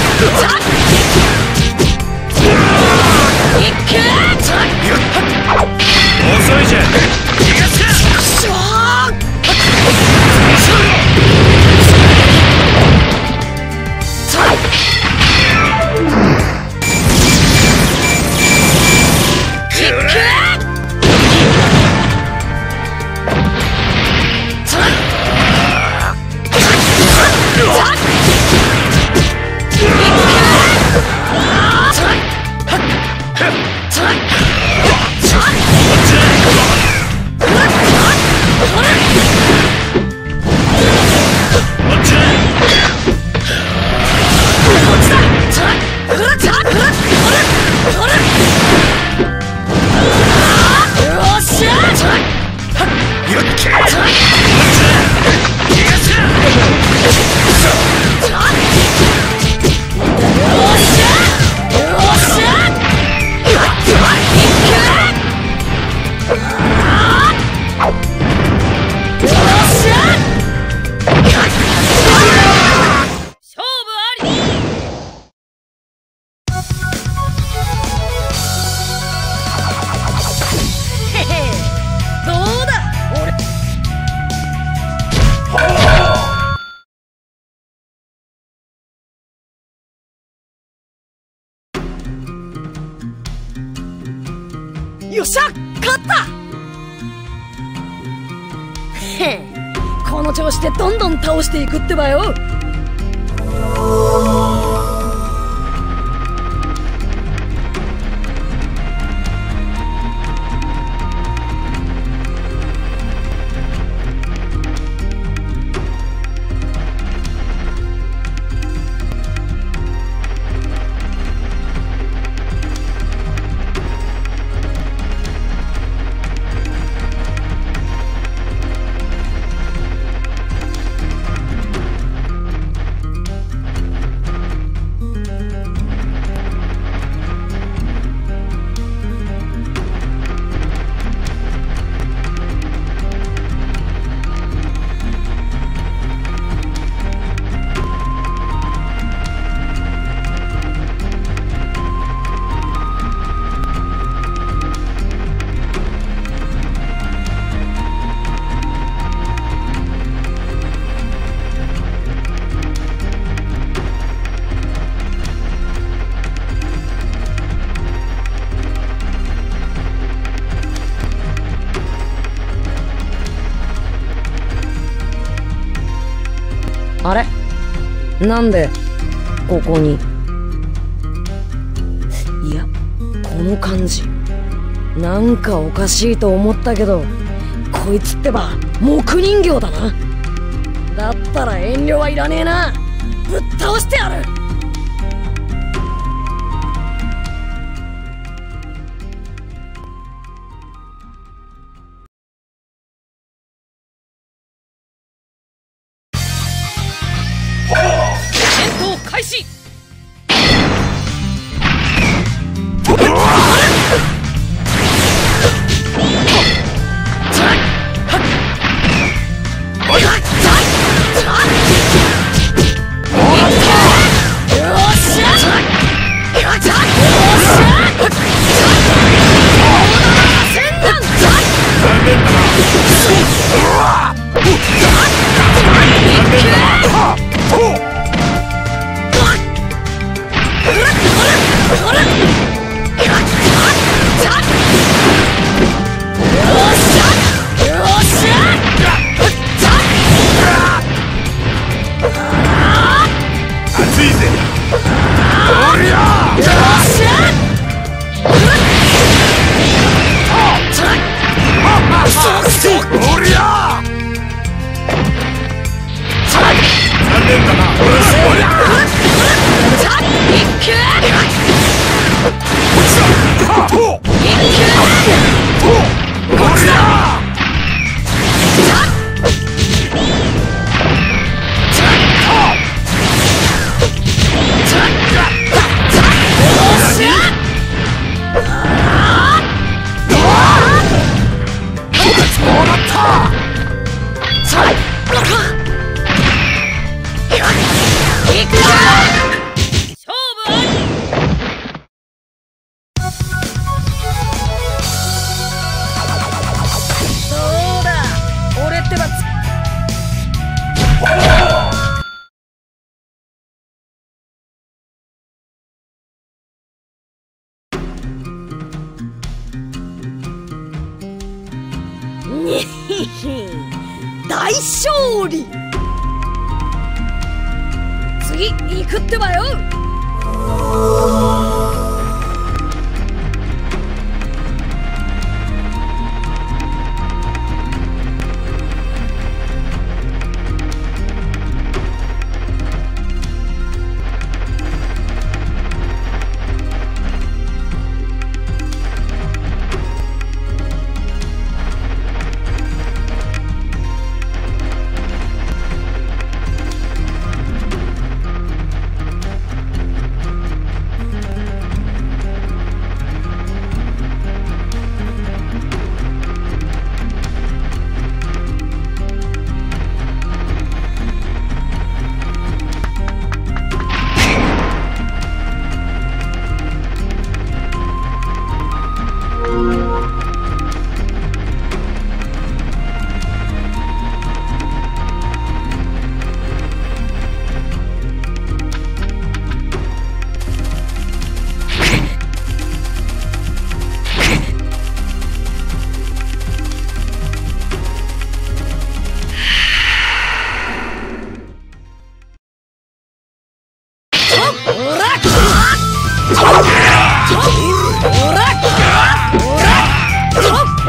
よっしゃ勝った。へへ、この調子でどんどん倒していくってばよ。あれ、なんでここに。いや、この感じなんかおかしいと思ったけど、こいつってば木人形だな。だったら遠慮はいらねえな。ぶっ倒してやる。
開始。
大勝利。次行くってばよ。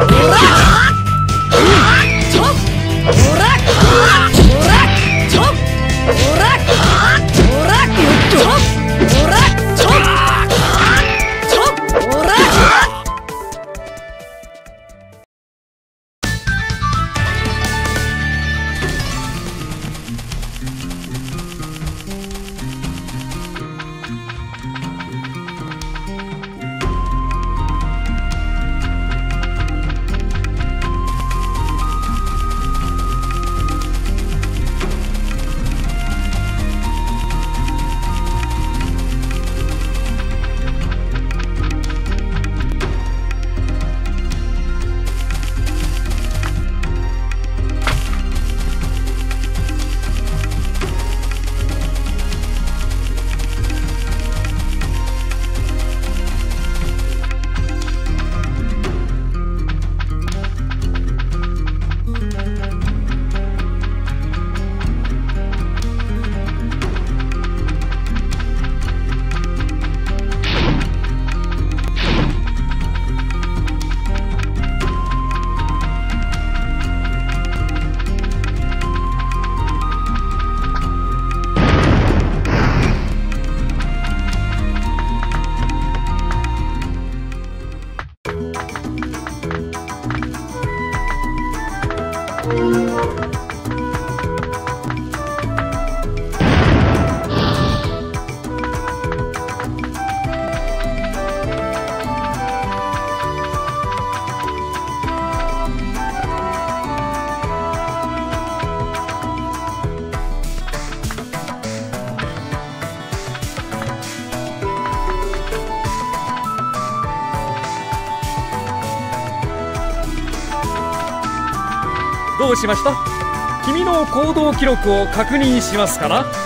どうしました？君の行動記録を確認しますかな？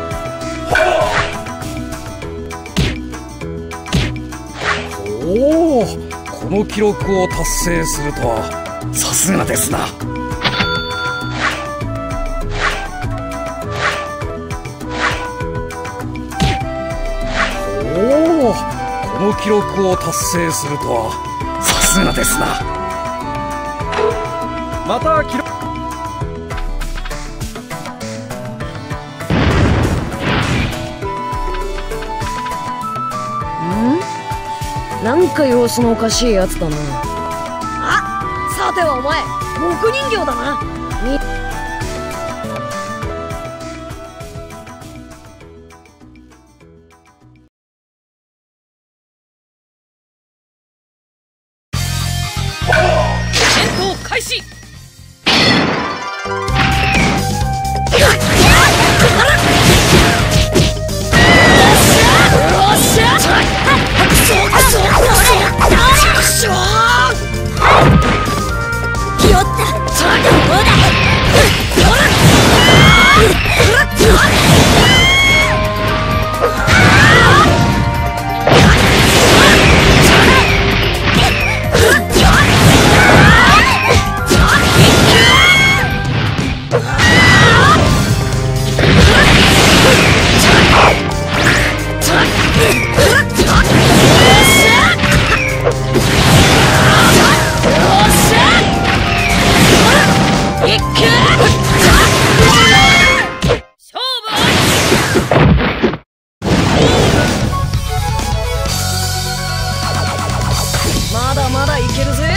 おお、この記録を達成するとはさすがですな。おお、この記録を達成するとはさすがですな。また記録
なんか様子のおかしいやつだな。あ、さてはお前木人形だな。
戦闘開始。
まだまだいけるぜ。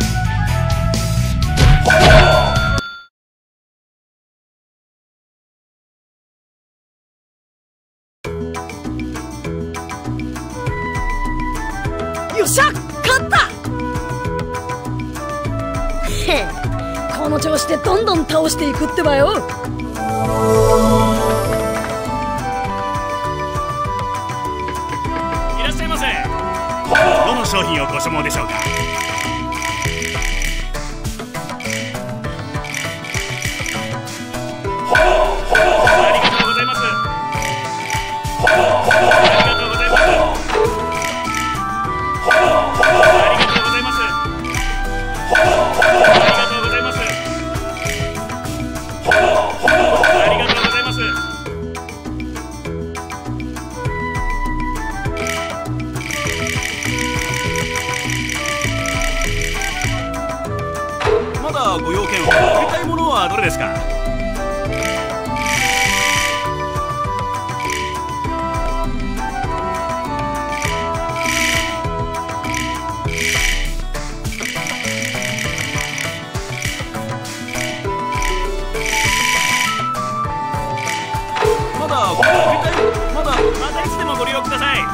よっしゃ、勝った。へへ、この調子でどんどん倒していくってばよ。
いらっしゃいませ。どの商品をご所望でしょうか？ありがとうございます。ありがとうございます。ありがとうございます。ありがとうございます。ありがとうございます。 まだご用件を送りたいものはどれですか？またいつでもご利用ください。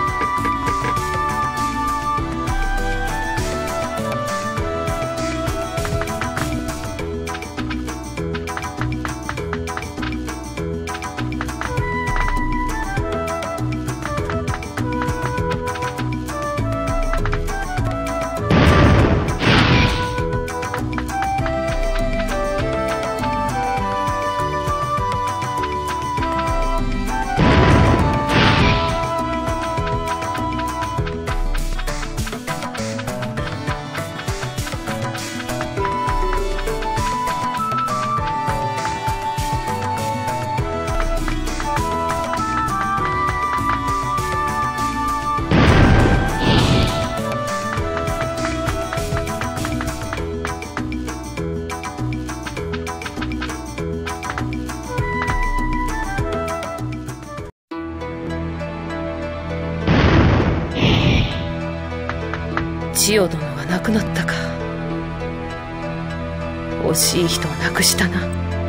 千代殿が亡くなったか。惜しい人を亡くしたな。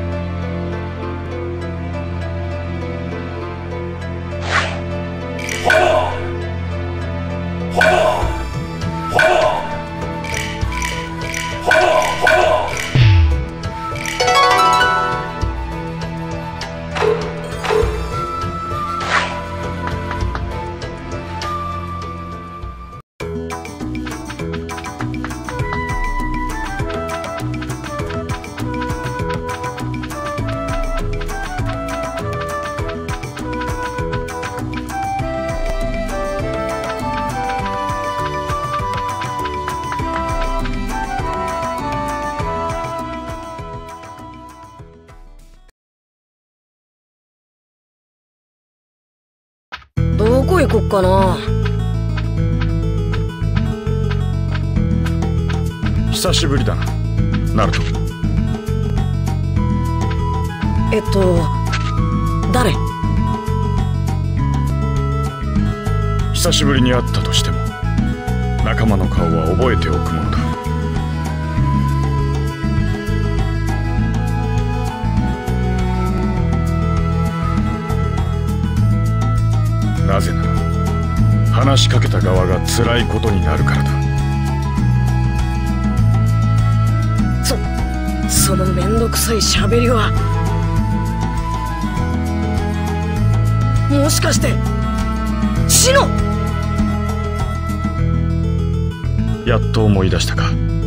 どこ行こっかな。
久しぶりだな、ナルト。
誰？
久しぶりに会ったとしても仲間の顔は覚えておくものだ。なぜなら話しかけた側が辛いことになるからだ。
そのめんどくさい喋りは、もしかしてシノ？
やっと思い出したか。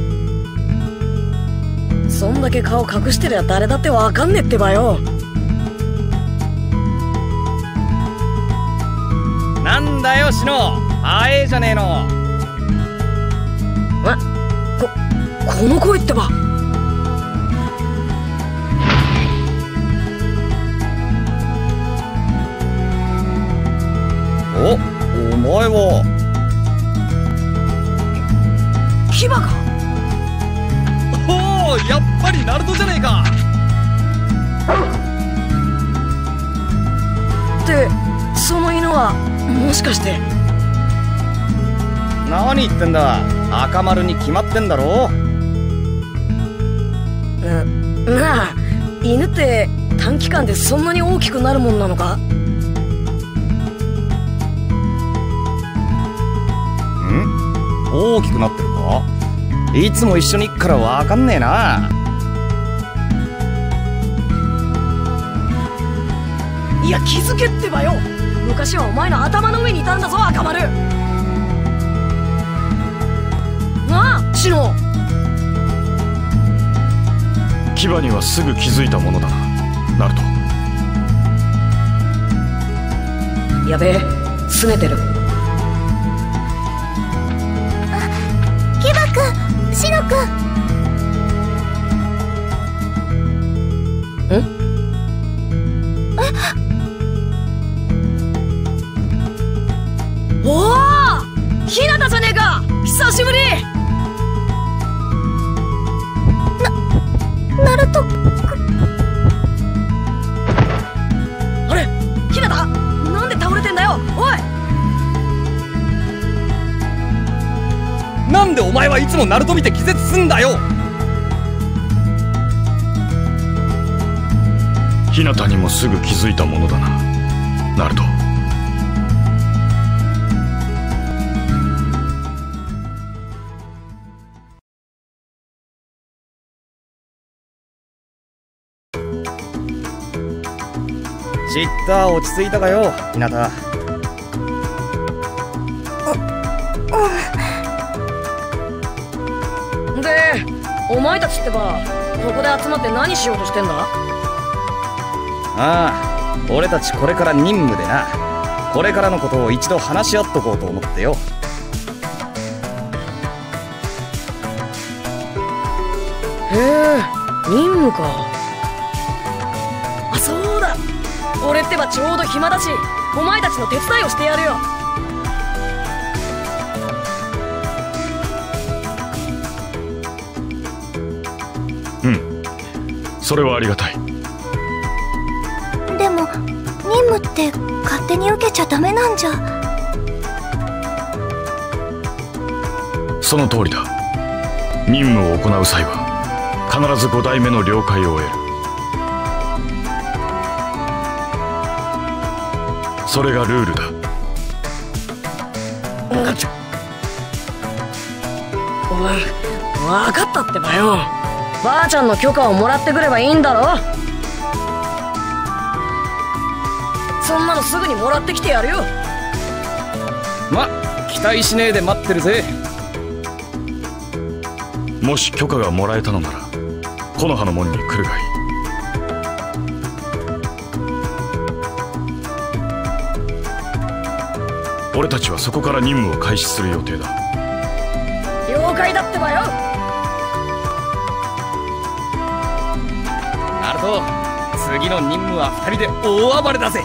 そんだけ顔隠してりゃ誰だってわかんねえってばよ。
なんだよシノ、早えじゃねえの。
この声ってば。
お前は
牙か？
おお、やっぱりナルトじゃねえか。
ってその犬はもしかして。
何言ってんだ、赤丸に決まってんだろ。
なあ、犬って短期間でそんなに大きくなるもんなのか？
大きくなってるか？いつも一緒に行くからわかんねえな。
いや気づけってばよ。昔はお前の頭の上にいたんだぞ赤丸。なあシノ。
牙にはすぐ気づいたものだな、ナルト。
やべえ、拗ねてる。
牙くん、シノくん。
おお、ひなたじゃねえか。久しぶり。
もナルト見て気絶すんだよ。
日向にもすぐ気づいたものだな、ナルト。
シッター落ち着いたかよ、日向。
で、お前たちってばここで集まって何しようとしてんだ？
ああ、俺たちこれから任務でな。これからのことを一度話し合っとこうと思ってよ。
へえ、任務か。あ、そうだ、俺ってばちょうど暇だし、お前たちの手伝いをしてやるよ。
うん、それはありがたい。
でも任務って勝手に受けちゃダメなんじゃ。
その通りだ。任務を行う際は必ず5代目の了解を得る。それがルールだ。
おい、分かったってばよ。ばあちゃんの許可をもらってくればいいんだろ。そんなのすぐにもらってきてやるよ。
ま、期待しねえで待ってるぜ。
もし許可がもらえたのなら木の葉の門に来るがいい。俺たちはそこから任務を開始する予定だ。
了解だってばよ。
ナルト、次の任務は2人で大暴れだぜ。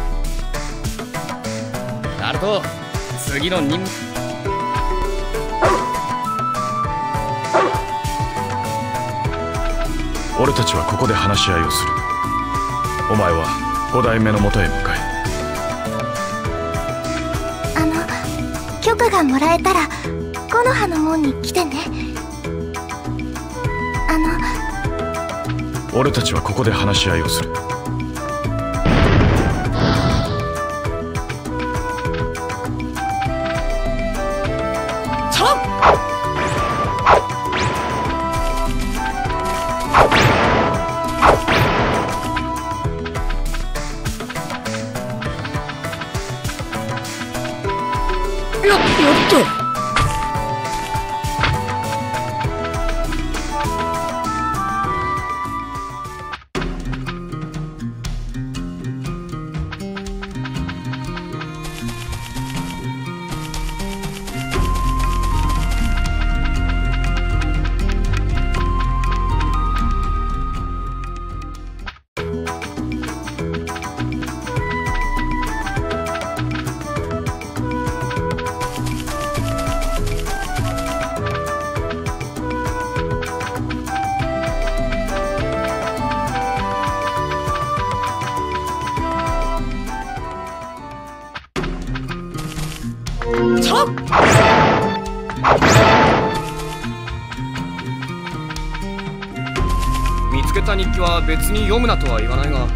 ナルト、次の任務。
俺たちはここで話し合いをする。お前は5代目のもとへ向かえ。
許可がもらえたら木の葉の門に来てね。
俺たちはここで話し合いをする。
やった
見つけた日記は別に読むなとは言わないが、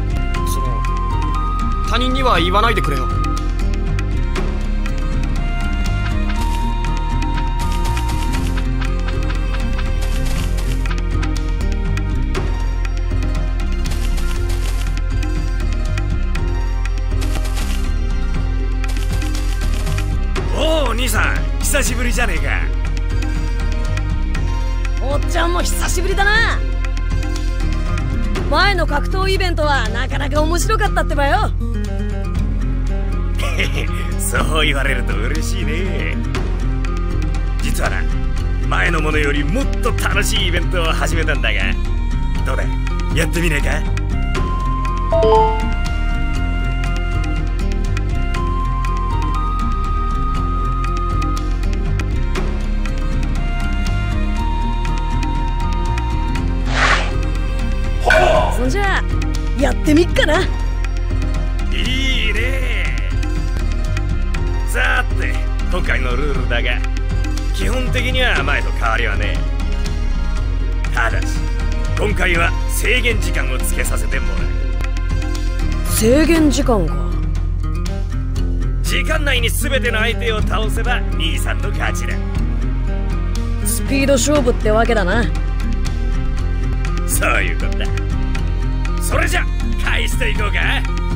他人には言わないでくれよ。
おお、兄さん、久しぶりじゃねえか。
おっちゃんも久しぶりだな。前の格闘イベントはなかなか面白かったってばよ。
そう言われると嬉しいね。実はな、前のものよりもっと楽しいイベントを始めたんだが、どうだ、やってみねえか。
そんじゃあやってみっかな。
いいね。さーて、今回のルールだが、 基本的には前と変わりはねえ。ただし今回は制限時間をつけさせてもらう。
制限時間か。
時間内に全ての相手を倒せば兄さんの勝ちだ。
スピード勝負ってわけだな。
そういうことだ。それじゃ返していこうか。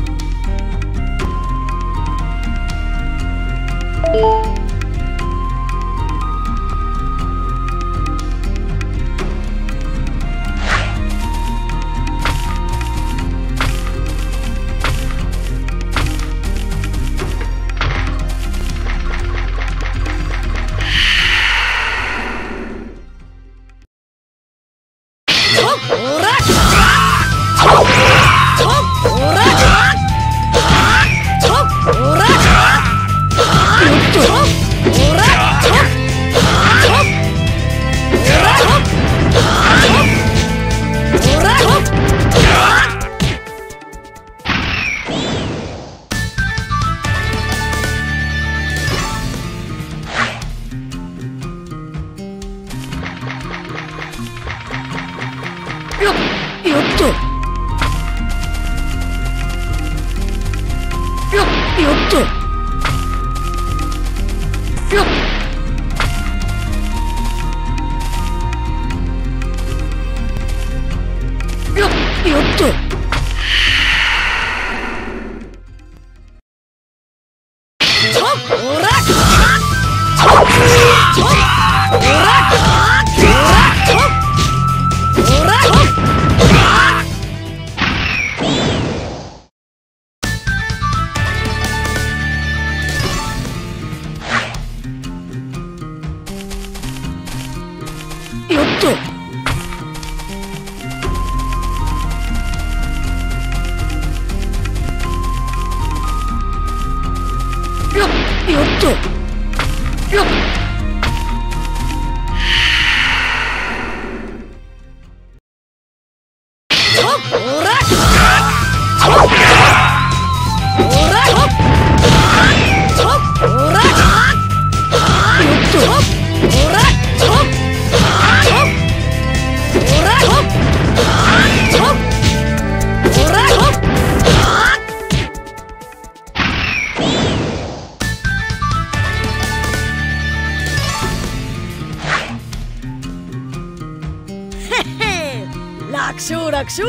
楽勝楽勝。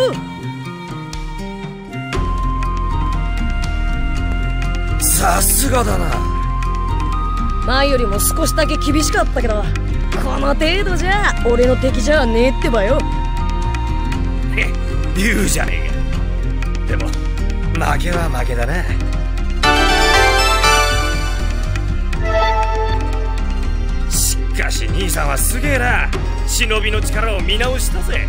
さすがだな。
前よりも少しだけ厳しかったけど、この程度じゃ俺の敵じゃねえってばよ。
言うじゃねえか。でも負けは負けだな。しかし兄さんはすげえな。忍びの力を見直したぜ。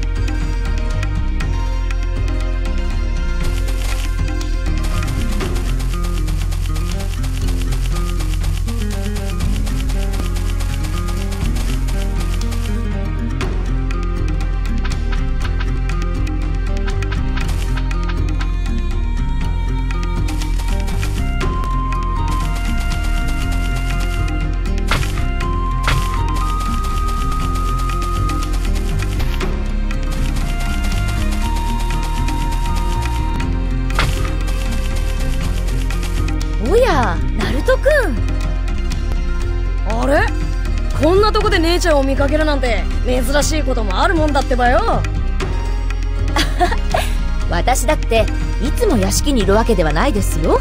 おや、ナルトくん。
あれ、こんなとこで姉ちゃんを見かけるなんて珍しいこともあるもんだってばよ。
私だっていつも屋敷にいるわけではないですよ。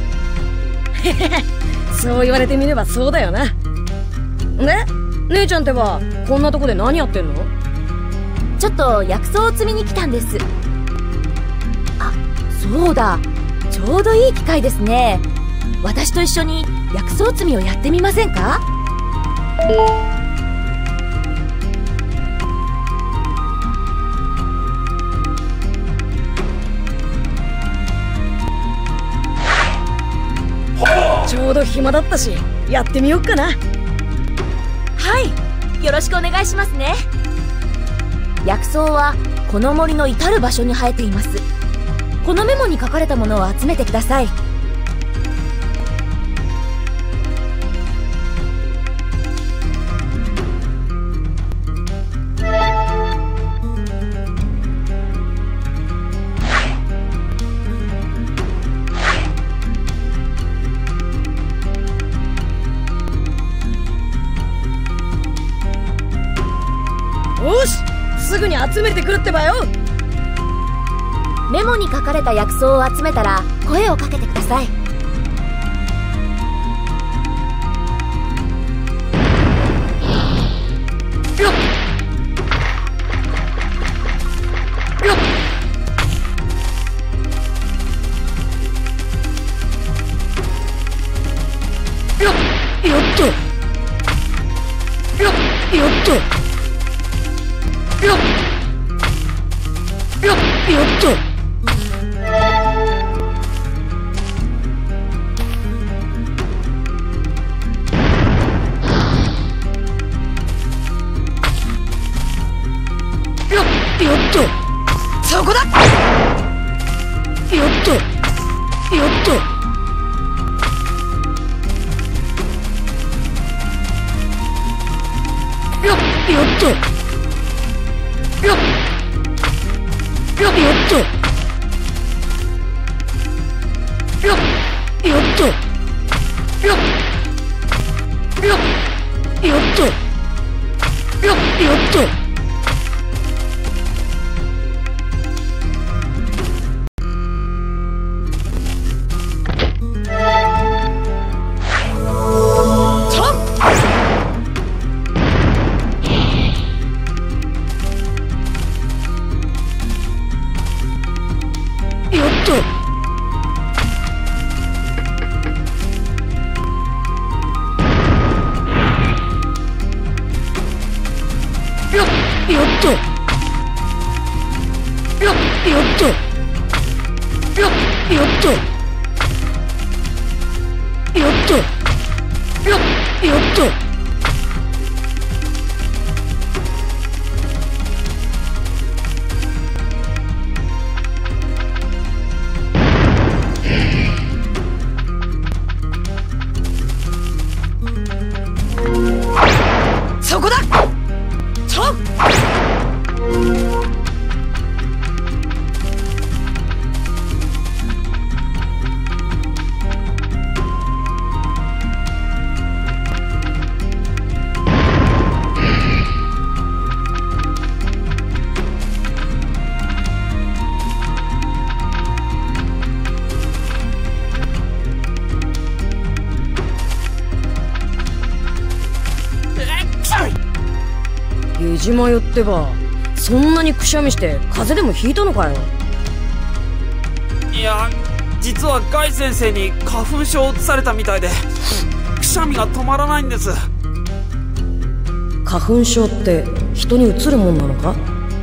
そう言われてみればそうだよな。で、姉ちゃんってばこんなとこで何やってんの？
ちょっと薬草を摘みに来たんです。あ、そうだ、ちょうどいい機会ですね。私と一緒に薬草摘みをやってみませんか？
ちょうど暇だったし、やってみよっかな。
はい、よろしくお願いしますね。薬草はこの森の至る場所に生えています。このメモに書かれたものを集めてください。
よし、すぐに集めてくるってばよ。
メモに書かれた薬草を集めたら声をかけてください。
よっよっよっよっとよっよっとよっよっよっとよっよっとそこだ。よっとよっとよっよっとよっよっよっとよっよっとよっよっよっとよっよっと島よってば、そんなにくしゃみして風邪でもひいたのかよ。
いや、実はガイ先生に花粉症を移されたみたいでくしゃみが止まらないんです。
花粉症って人にうつるもんなのか？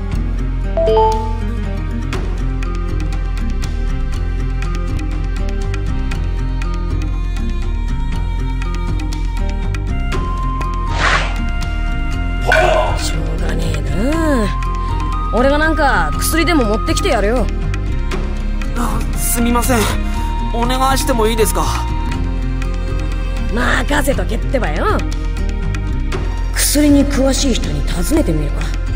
俺がなんか薬でも持ってきてやるよ。
すみません、お願いしてもいいですか？
任せとけってばよ。薬に詳しい人に尋ねてみるか。